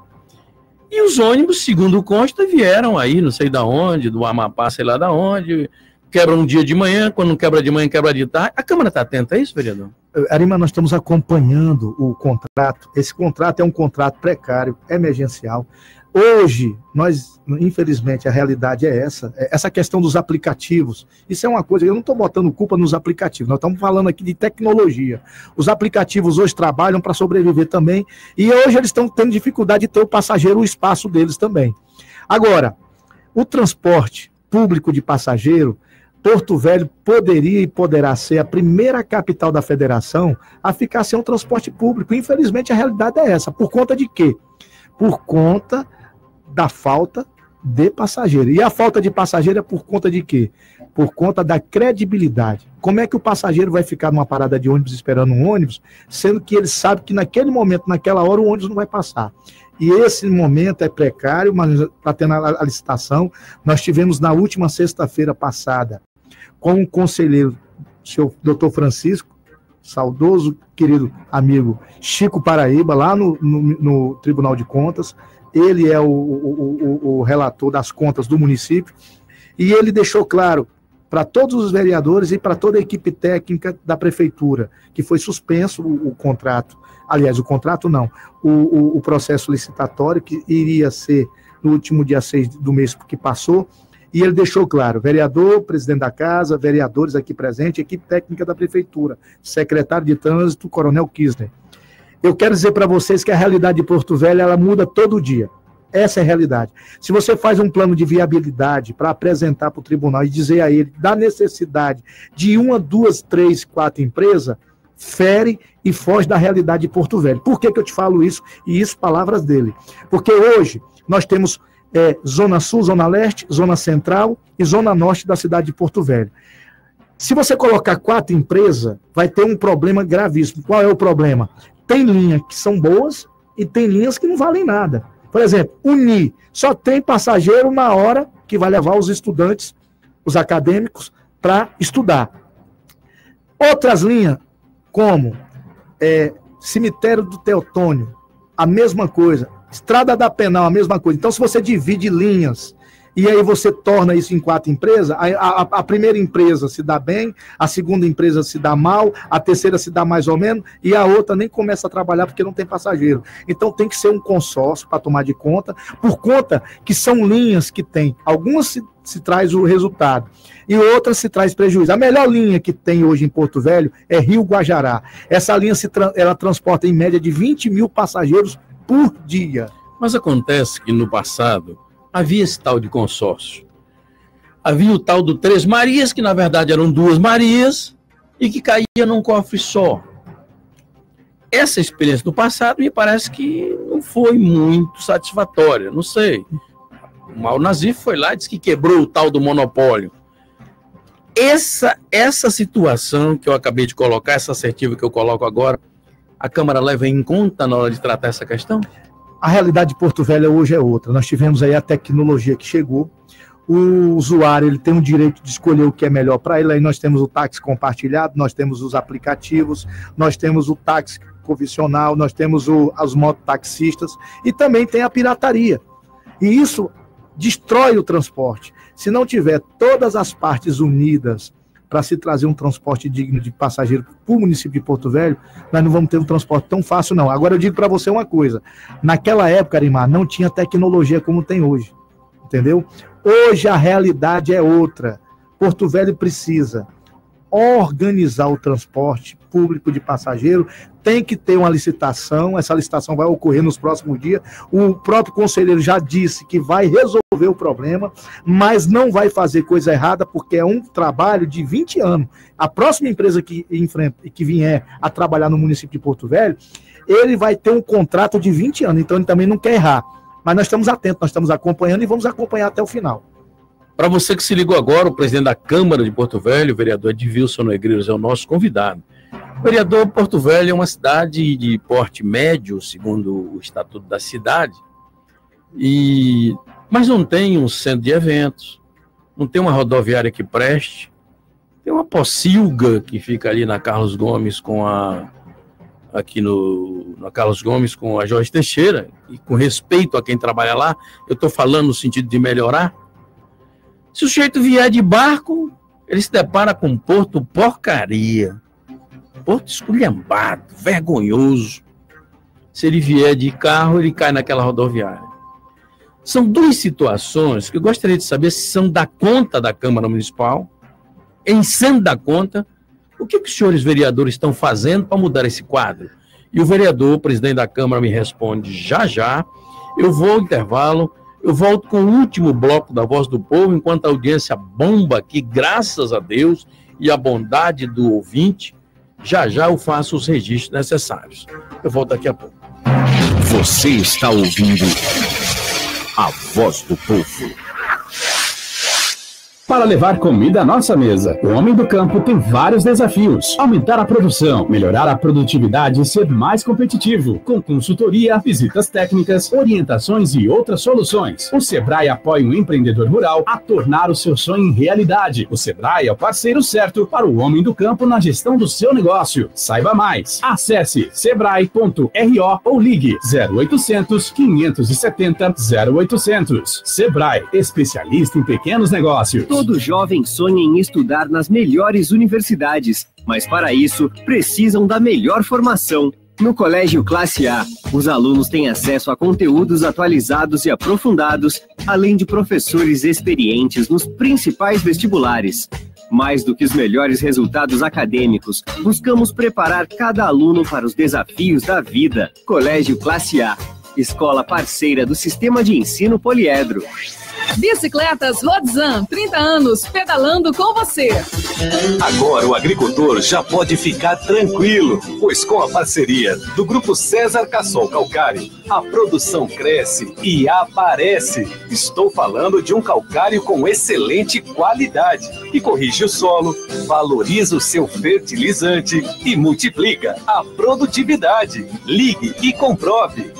E os ônibus, segundo consta, vieram aí, não sei da onde, do Amapá, sei lá da onde, quebra um dia de manhã, quando não quebra de manhã, quebra de tarde. A Câmara está atenta a isso, vereador? Arima, nós estamos acompanhando o contrato. Esse contrato é um contrato precário, emergencial. Hoje, infelizmente, a realidade é essa questão dos aplicativos. Isso é uma coisa, eu não estou botando culpa nos aplicativos, nós estamos falando aqui de tecnologia. Os aplicativos hoje trabalham para sobreviver também, e hoje eles estão tendo dificuldade de ter o passageiro, o espaço deles também. Agora, o transporte público de passageiro, Porto Velho poderia e poderá ser a primeira capital da federação a ficar sem um transporte público. Infelizmente, a realidade é essa. Por conta de quê? Por conta da falta de passageiro. E a falta de passageiro é por conta de quê? Por conta da credibilidade. Como é que o passageiro vai ficar numa parada de ônibus esperando um ônibus, sendo que ele sabe que naquele momento, naquela hora, o ônibus não vai passar? E esse momento é precário, mas está tendo a licitação. Nós tivemos na última sexta-feira passada, com o conselheiro, o senhor Dr. Francisco, saudoso, querido amigo Chico Paraíba, lá no Tribunal de Contas. Ele é o relator das contas do município, e ele deixou claro para todos os vereadores e para toda a equipe técnica da prefeitura, que foi suspenso o contrato, aliás, o contrato não, o processo licitatório, que iria ser no último dia 6 do mês que passou, e ele deixou claro, vereador, presidente da casa, vereadores aqui presentes, equipe técnica da prefeitura, secretário de trânsito, Coronel Kisner. Eu quero dizer para vocês que a realidade de Porto Velho, ela muda todo dia. Essa é a realidade. Se você faz um plano de viabilidade para apresentar para o tribunal e dizer a ele da necessidade de 1, 2, 3, 4 empresas, fere e foge da realidade de Porto Velho. Por que eu te falo isso? E isso, palavras dele. Porque hoje nós temos Zona Sul, Zona Leste, Zona Central e Zona Norte da cidade de Porto Velho. Se você colocar 4 empresas, vai ter um problema gravíssimo. Qual é o problema? Tem linhas que são boas e tem linhas que não valem nada. Por exemplo, Uni só tem passageiro na hora que vai levar os estudantes, os acadêmicos, para estudar. Outras linhas, como Cemitério do Teotônio, a mesma coisa. Estrada da Penal, a mesma coisa. Então, se você divide linhas e aí você torna isso em 4 empresas, a primeira empresa se dá bem, a segunda empresa se dá mal, a terceira se dá mais ou menos, e a outra nem começa a trabalhar porque não tem passageiro. Então tem que ser um consórcio para tomar de conta, por conta que são linhas que tem, algumas se traz o resultado, e outras se traz prejuízo. A melhor linha que tem hoje em Porto Velho é Rio Guajará. Essa linha ela transporta em média de 20 mil passageiros por dia. Mas acontece que no passado havia esse tal de consórcio. Havia o tal do Três Marias, que na verdade eram 2 Marias, e que caía num cofre só. Essa experiência do passado me parece que não foi muito satisfatória, não sei. O Mauro Nazif foi lá e disse que quebrou o tal do monopólio. Essa situação que eu acabei de colocar, essa assertiva que eu coloco agora, a Câmara leva em conta na hora de tratar essa questão? A realidade de Porto Velho hoje é outra. Nós tivemos aí a tecnologia que chegou. O usuário ele tem o direito de escolher o que é melhor para ele. Aí nós temos o táxi compartilhado, nós temos os aplicativos, nós temos o táxi convencional, nós temos os mototaxistas e também tem a pirataria. E isso destrói o transporte. Se não tiver todas as partes unidas para se trazer um transporte digno de passageiro para o município de Porto Velho, nós não vamos ter um transporte tão fácil, não. Agora eu digo para você uma coisa, naquela época, Arimar, não tinha tecnologia como tem hoje, entendeu? Hoje a realidade é outra. Porto Velho precisa organizar o transporte público de passageiro, tem que ter uma licitação, essa licitação vai ocorrer nos próximos dias, o próprio conselheiro já disse que vai resolver o problema, mas não vai fazer coisa errada, porque é um trabalho de 20 anos. A próxima empresa que vier a trabalhar no município de Porto Velho, ele vai ter um contrato de 20 anos, então ele também não quer errar. Mas nós estamos atentos, nós estamos acompanhando e vamos acompanhar até o final. Para você que se ligou agora, o presidente da Câmara de Porto Velho, o vereador Edvilson Negreiros, é o nosso convidado. Vereador, Porto Velho é uma cidade de porte médio, segundo o estatuto da cidade, mas não tem um centro de eventos, não tem uma rodoviária que preste, tem uma pocilga que fica ali na Carlos Gomes na Carlos Gomes com a Jorge Teixeira, e com respeito a quem trabalha lá, eu estou falando no sentido de melhorar. Se o sujeito vier de barco, ele se depara com um porto porcaria, porto esculhambado, vergonhoso. Se ele vier de carro, ele cai naquela rodoviária. São duas situações que eu gostaria de saber se são da conta da Câmara Municipal, em sendo da conta, o que os senhores vereadores estão fazendo para mudar esse quadro? E o vereador, o presidente da Câmara, me responde já. Eu vou ao intervalo, eu volto com o último bloco da Voz do Povo, enquanto a audiência bomba aqui, graças a Deus e a bondade do ouvinte. Já eu faço os registros necessários. Eu volto daqui a pouco. Você está ouvindo a Voz do Povo. Para levar comida à nossa mesa, o homem do campo tem vários desafios. Aumentar a produção, melhorar a produtividade e ser mais competitivo. Com consultoria, visitas técnicas, orientações e outras soluções. O Sebrae apoia o empreendedor rural a tornar o seu sonho em realidade. O Sebrae é o parceiro certo para o homem do campo na gestão do seu negócio. Saiba mais. Acesse sebrae.ro ou ligue 0800 570 0800. Sebrae, especialista em pequenos negócios. Todo jovem sonha em estudar nas melhores universidades, mas para isso precisam da melhor formação. No Colégio Classe A, os alunos têm acesso a conteúdos atualizados e aprofundados, além de professores experientes nos principais vestibulares. Mais do que os melhores resultados acadêmicos, buscamos preparar cada aluno para os desafios da vida. Colégio Classe A, escola parceira do Sistema de Ensino Poliedro. Bicicletas Rodzan, 30 anos, pedalando com você. Agora o agricultor já pode ficar tranquilo, pois com a parceria do Grupo César Cassol Calcário, a produção cresce e aparece. Estou falando de um calcário com excelente qualidade, que corrige o solo, valoriza o seu fertilizante e multiplica a produtividade. Ligue e comprove.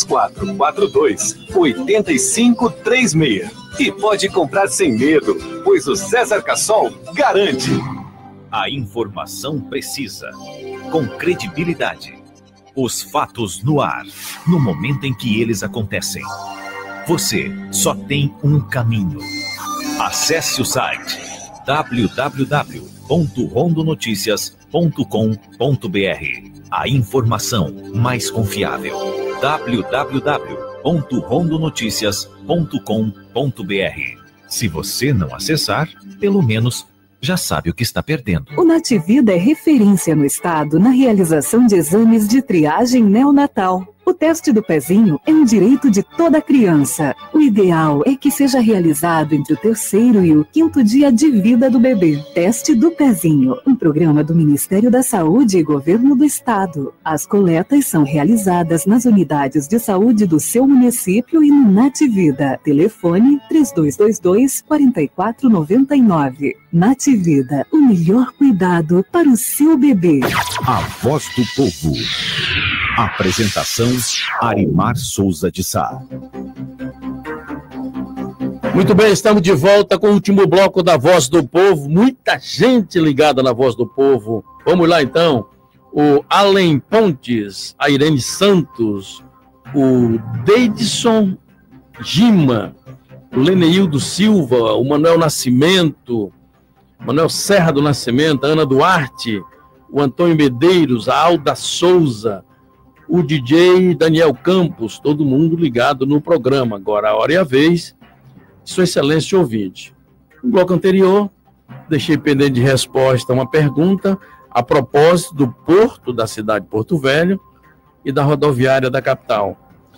3442-8536. E pode comprar sem medo, pois o César Cassol garante. A informação precisa, com credibilidade. Os fatos no ar, no momento em que eles acontecem. Você só tem um caminho. Acesse o site www.rondonoticias.com.br. A informação mais confiável. www.rondonoticias.com.br. Se você não acessar, pelo menos já sabe o que está perdendo. O Nativida é referência no estado na realização de exames de triagem neonatal. O teste do pezinho é um direito de toda criança. O ideal é que seja realizado entre o 3º e o 5º dia de vida do bebê. Teste do pezinho, um programa do Ministério da Saúde e Governo do Estado. As coletas são realizadas nas unidades de saúde do seu município e no Nativida. Telefone 3222-4499. Nativida, o melhor cuidado para o seu bebê. A Voz do Povo. Apresentação Arimar Souza de Sá. Muito bem, estamos de volta com o último bloco da Voz do Povo. Muita gente ligada na Voz do Povo. Vamos lá então. O Allen Pontes, a Irene Santos, o Deidson Gima, o Leneildo Silva, o Manuel Nascimento, Manuel Serra do Nascimento, a Ana Duarte, o Antônio Medeiros, a Alda Souza, o DJ Daniel Campos, todo mundo ligado no programa. Agora a hora e a vez, Sua Excelência ouvinte. No bloco anterior, deixei pendente de resposta uma pergunta a propósito do porto da cidade de Porto Velho e da rodoviária da capital.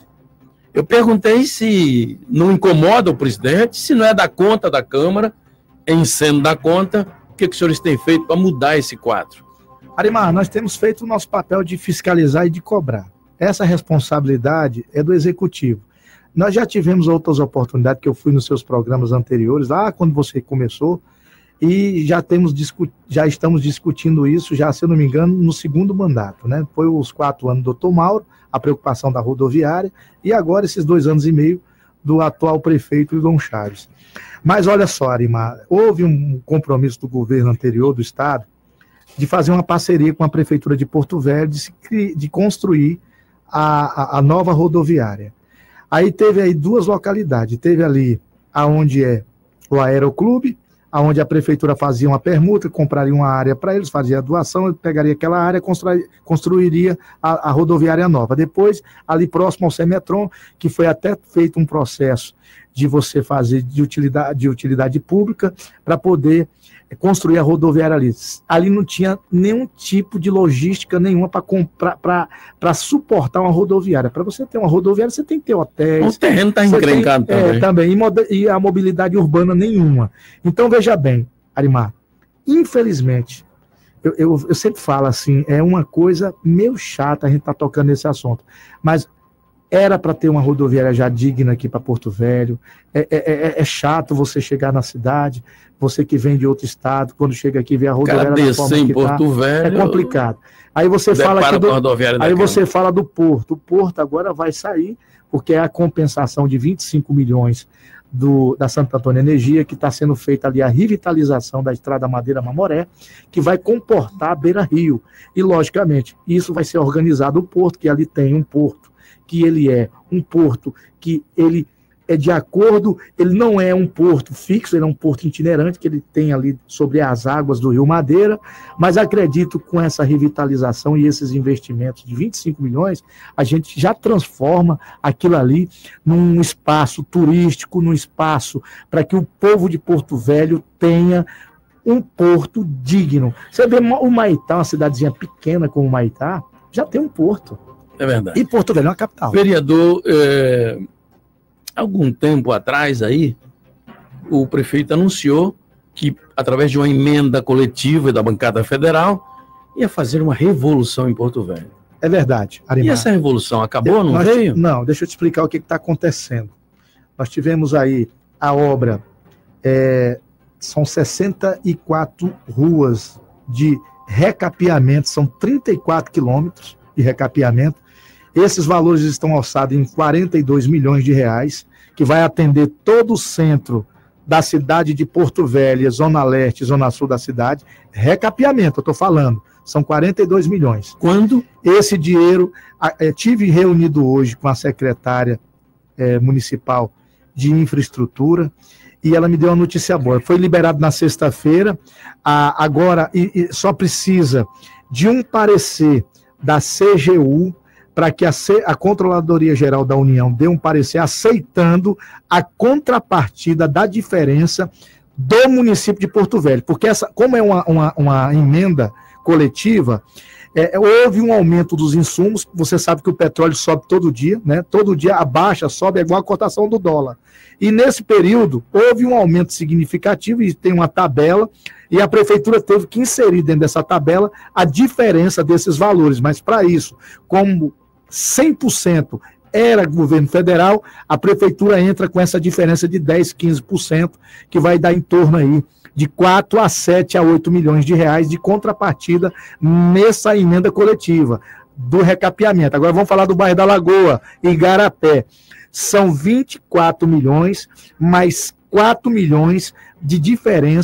Eu perguntei se não incomoda o presidente, se não é da conta da Câmara, em sendo da conta, o que os senhores têm feito para mudar esse quadro? Arimar, nós temos feito o nosso papel de fiscalizar e de cobrar. Essa responsabilidade é do Executivo. Nós já tivemos outras oportunidades, que eu fui nos seus programas anteriores, lá quando você começou, e já estamos discutindo isso, já, se eu não me engano, no segundo mandato, né? Foi os 4 anos do Dr. Mauro, a preocupação da rodoviária, e agora esses 2 anos e meio do atual prefeito Dom Chaves. Mas olha só, Arimar, houve um compromisso do governo anterior do Estado de fazer uma parceria com a Prefeitura de Porto Velho, de construir a nova rodoviária. Aí teve aí 2 localidades, teve ali aonde é o Aeroclube, aonde a Prefeitura fazia uma permuta, compraria uma área para eles, fazia a doação, pegaria aquela área, construiria a rodoviária nova. Depois, ali próximo ao Semetron, que foi até feito um processo de você fazer de utilidade pública para poder construir a rodoviária ali. Ali não tinha nenhum tipo de logística nenhuma para suportar uma rodoviária. Para você ter uma rodoviária, você tem que ter hotéis. O terreno está encrencado também. E a mobilidade urbana nenhuma. Então, veja bem, Arimar, infelizmente, eu sempre falo assim, é uma coisa meio chata a gente estar tocando nesse assunto, mas era para ter uma rodoviária já digna aqui para Porto Velho. É chato você chegar na cidade, você que vem de outro estado, quando chega aqui ver a rodoviária da forma que Porto Velho, é complicado. Aí você fala você fala do porto. O porto agora vai sair, porque é a compensação de 25 milhões da Santo Antônio Energia, que está sendo feita ali a revitalização da Estrada Madeira Mamoré, que vai comportar a Beira Rio. E, logicamente, isso vai ser organizado o porto, que ali tem um porto, que ele é um porto que ele é de acordo, ele não é um porto fixo, ele é um porto itinerante, que ele tem ali sobre as águas do Rio Madeira, mas acredito com essa revitalização e esses investimentos de 25 milhões, a gente já transforma aquilo ali num espaço turístico, num espaço para que o povo de Porto Velho tenha um porto digno. Você vê o Maitá, uma cidadezinha pequena como o Maitá, já tem um porto. É verdade. E Porto Velho é uma capital. Vereador, algum tempo atrás aí, o prefeito anunciou que, através de uma emenda coletiva da bancada federal, ia fazer uma revolução em Porto Velho. É verdade, Arimar. E essa revolução acabou, não veio? Não, deixa eu te explicar o que está acontecendo. Nós tivemos aí a obra, são 64 ruas de recapeamento, são 34 quilômetros de recapeamento. Esses valores estão orçados em 42 milhões de reais, que vai atender todo o centro da cidade de Porto Velho, Zona Leste, Zona Sul da cidade. Recapeamento, eu estou falando, são 42 milhões. Quando? Esse dinheiro, tive reunido hoje com a secretária municipal de infraestrutura, e ela me deu uma notícia boa. Foi liberado na sexta-feira, agora só precisa de um parecer da CGU, para que a Controladoria Geral da União dê um parecer aceitando a contrapartida da diferença do município de Porto Velho. Porque como é uma emenda coletiva, houve um aumento dos insumos. Você sabe que o petróleo sobe todo dia, né? Todo dia a baixa sobe, é igual a cotação do dólar. E nesse período, houve um aumento significativo, e tem uma tabela, e a prefeitura teve que inserir dentro dessa tabela a diferença desses valores. Mas para isso, como 100% era governo federal, a prefeitura entra com essa diferença de 10%, 15%, que vai dar em torno aí de 4 a 7 a 8 milhões de reais de contrapartida nessa emenda coletiva do recapeamento. Agora vamos falar do bairro da Lagoa, Igarapé. São 24 milhões, mais 4 milhões de diferença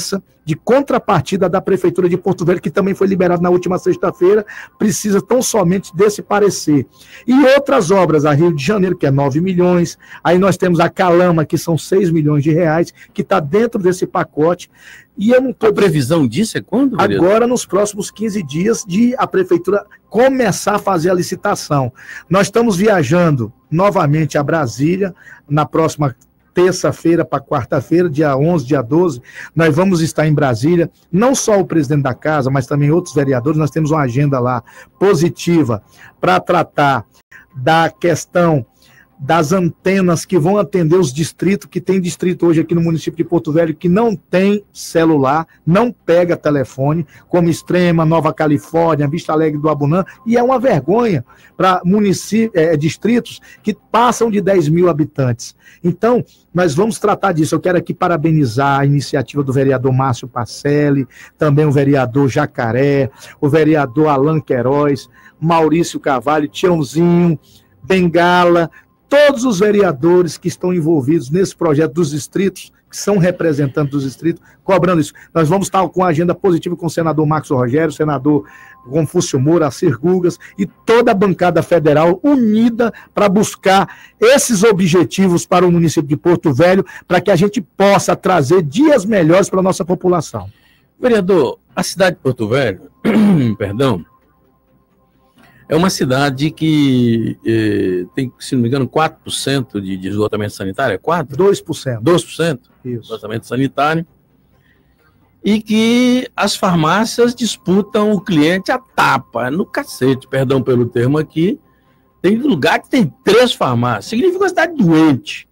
de contrapartida da Prefeitura de Porto Velho, que também foi liberado na última sexta-feira, precisa tão somente desse parecer. E outras obras, a Rio de Janeiro, que é 9 milhões, aí nós temos a Calama, que são 6 milhões de reais, que está dentro desse pacote. E eu não tô... A previsão disso é quando, vereador? Agora, nos próximos 15 dias, de a Prefeitura começar a fazer a licitação. Nós estamos viajando novamente a Brasília, na próxima terça-feira para quarta-feira, dia 11, dia 12, nós vamos estar em Brasília, não só o presidente da casa, mas também outros vereadores. Nós temos uma agenda lá positiva para tratar da questão das antenas que vão atender os distritos, que tem distrito hoje aqui no município de Porto Velho que não tem celular, não pega telefone, como Extrema, Nova Califórnia, Vista Alegre do Abunã, e é uma vergonha para distritos que passam de 10 mil habitantes. Então, nós vamos tratar disso. Eu quero aqui parabenizar a iniciativa do vereador Márcio Pacelli, também o vereador Jacaré, o vereador Alan Queiroz, Maurício Carvalho, Tiãozinho, Bengala, todos os vereadores que estão envolvidos nesse projeto dos distritos, que são representantes dos distritos, cobrando isso. Nós vamos estar com a agenda positiva com o senador Marcos Rogério, o senador Confúcio Moura, Acir Gugas e toda a bancada federal unida para buscar esses objetivos para o município de Porto Velho, para que a gente possa trazer dias melhores para a nossa população. Vereador, a cidade de Porto Velho, perdão, é uma cidade que tem, se não me engano, 4% de esgotamento sanitário, é 4%? 2%. 2% de esgotamento sanitário. E que as farmácias disputam o cliente a tapa, no cacete, perdão pelo termo aqui. Tem lugar que tem 3 farmácias, significa uma cidade doente.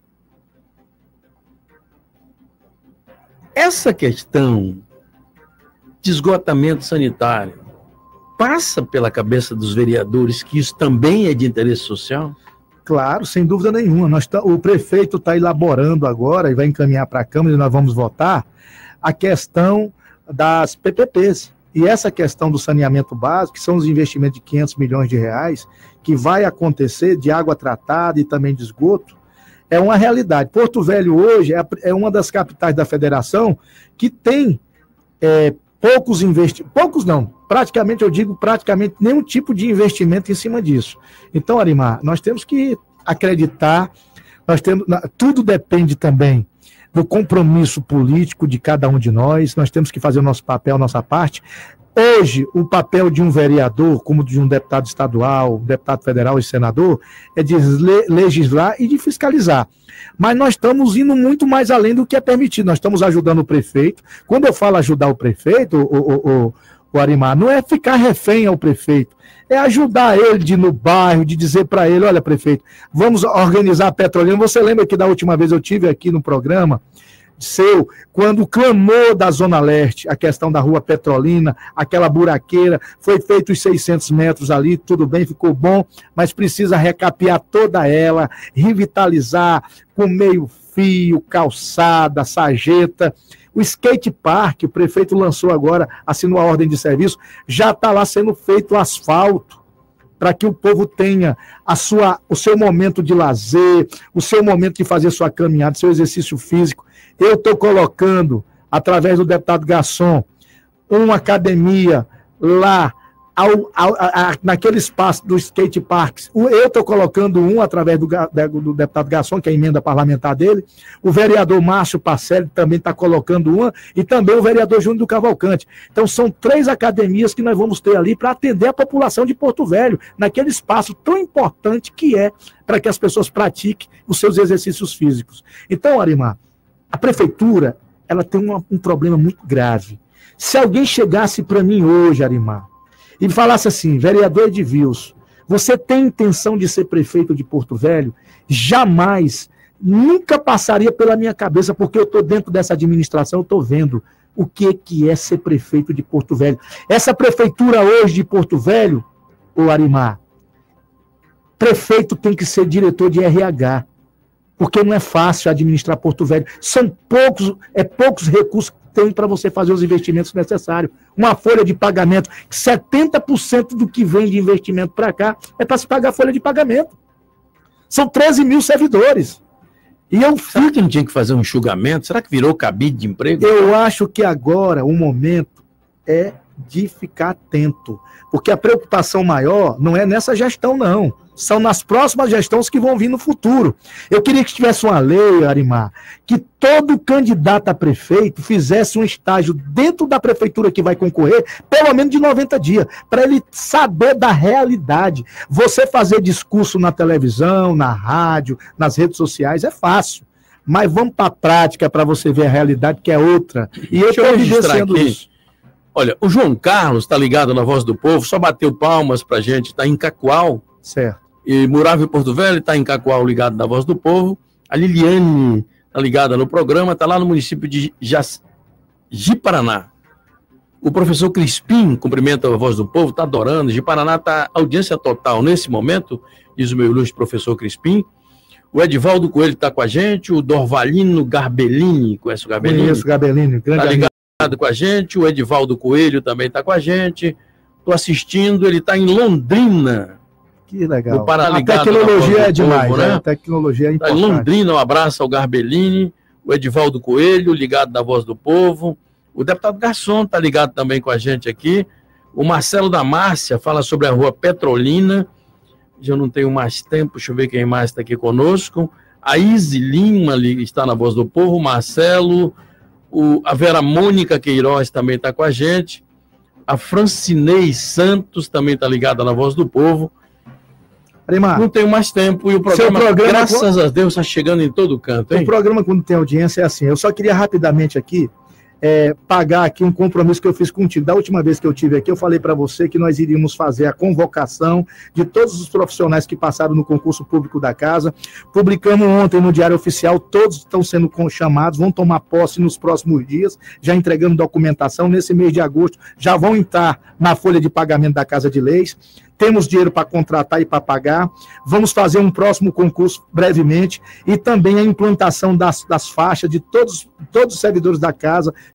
Essa questão de esgotamento sanitário passa pela cabeça dos vereadores que isso também é de interesse social? Claro, sem dúvida nenhuma. O prefeito está elaborando agora e vai encaminhar para a Câmara e nós vamos votar a questão das PPPs. E essa questão do saneamento básico, que são os investimentos de 500 milhões de reais, que vai acontecer de água tratada e também de esgoto, é uma realidade. Porto Velho hoje é uma das capitais da federação que tem poucos investimentos, poucos não, praticamente, eu digo praticamente nenhum tipo de investimento em cima disso. Então, Arimar, nós temos que acreditar, tudo depende também do compromisso político de cada um de nós temos que fazer o nosso papel, a nossa parte. Hoje, o papel de um vereador, como de um deputado estadual, deputado federal e senador, é de legislar e de fiscalizar. Mas nós estamos indo muito mais além do que é permitido. Nós estamos ajudando o prefeito. Quando eu falo ajudar o prefeito, o Arimar, não é ficar refém ao prefeito, é ajudar ele de ir no bairro, de dizer para ele, olha, prefeito, vamos organizar a Petrolina. Você lembra que da última vez eu tive aqui no programa seu, quando clamou da Zona Leste, a questão da rua Petrolina, aquela buraqueira, foi feito os 600 metros ali, tudo bem, ficou bom, mas precisa recapear toda ela, revitalizar com meio fio, calçada, sarjeta. O skate park, o prefeito lançou agora, assinou a ordem de serviço, já está lá sendo feito asfalto, para que o povo tenha o seu momento de lazer, o seu momento de fazer sua caminhada, seu exercício físico. Eu estou colocando, através do deputado Garçom, uma academia lá, naquele espaço do skate parks. Eu estou colocando através do deputado Garçom, que é a emenda parlamentar dele. O vereador Márcio Pacelli também está colocando uma, e também o vereador Júnior do Cavalcante. Então são 3 academias que nós vamos ter ali para atender a população de Porto Velho, naquele espaço tão importante que é para que as pessoas pratiquem os seus exercícios físicos. Então, Arimar, a prefeitura ela tem um problema muito grave. Se alguém chegasse para mim hoje, Arimar, e falasse assim, vereador Edvilson, você tem intenção de ser prefeito de Porto Velho? Jamais, nunca passaria pela minha cabeça, porque eu estou dentro dessa administração, eu estou vendo o que é ser prefeito de Porto Velho. Essa prefeitura hoje de Porto Velho, ô Arimar, prefeito tem que ser diretor de RH, porque não é fácil administrar Porto Velho. São poucos recursos que tem para você fazer os investimentos necessários. Uma folha de pagamento, 70% do que vem de investimento para cá é para se pagar a folha de pagamento. São 13 mil servidores. E eu Será que não tinha que fazer um enxugamento? Será que virou cabide de emprego? Eu acho que agora o momento é de ficar atento, porque a preocupação maior não é nessa gestão, não. São nas próximas gestões que vão vir no futuro. Eu queria que tivesse uma lei, Arimar, que todo candidato a prefeito fizesse um estágio dentro da prefeitura que vai concorrer, pelo menos de 90 dias, para ele saber da realidade. Você fazer discurso na televisão, na rádio, nas redes sociais é fácil, mas vamos para a prática para você ver a realidade, que é outra. E eu estou evidenciando isso. Olha, o João Carlos está ligado na Voz do Povo, só bateu palmas para a gente, está em Cacoal. Certo. E morava em Porto Velho, está em Cacoal ligado na Voz do Povo. A Liliane está ligada no programa, está lá no município de Ji-Paraná. O professor Crispim cumprimenta a Voz do Povo, está adorando. Ji-Paraná está audiência total nesse momento, diz o meu ilustre professor Crispim. O Edivaldo Coelho está com a gente, o Dorvalino Garbellini, conhece o Garbellini? Conheço o Garbellini, grande Está ligado com a gente, o Edivaldo Coelho também está com a gente. Estou assistindo, ele está em Londrina. Que legal. A tecnologia é demais, povo, né? A tecnologia é importante. Em Londrina, um abraço ao Garbellini, o Edivaldo Coelho, ligado na Voz do Povo. O deputado Garçom está ligado também com a gente aqui. O Marcelo da Márcia fala sobre a rua Petrolina. Já não tenho mais tempo, deixa eu ver quem mais está aqui conosco. A Izzy Lima está na Voz do Povo, o Marcelo, a Vera Mônica Queiroz também está com a gente. A Francinei Santos também está ligada na Voz do Povo. Arimar, não tenho mais tempo e o programa graças a Deus, está chegando em todo canto. Hein? O programa, quando tem audiência, é assim. Eu só queria rapidamente aqui pagar aqui um compromisso que eu fiz contigo. Da última vez que eu tive aqui, eu falei para você que nós iríamos fazer a convocação de todos os profissionais que passaram no concurso público da casa. Publicamos ontem no Diário Oficial, todos estão sendo chamados, vão tomar posse nos próximos dias, já entregando documentação. Nesse mês de agosto, já vão entrar na folha de pagamento da Casa de Leis. Temos dinheiro para contratar e para pagar. Vamos fazer um próximo concurso brevemente e também a implantação das faixas de todos os servidores da casa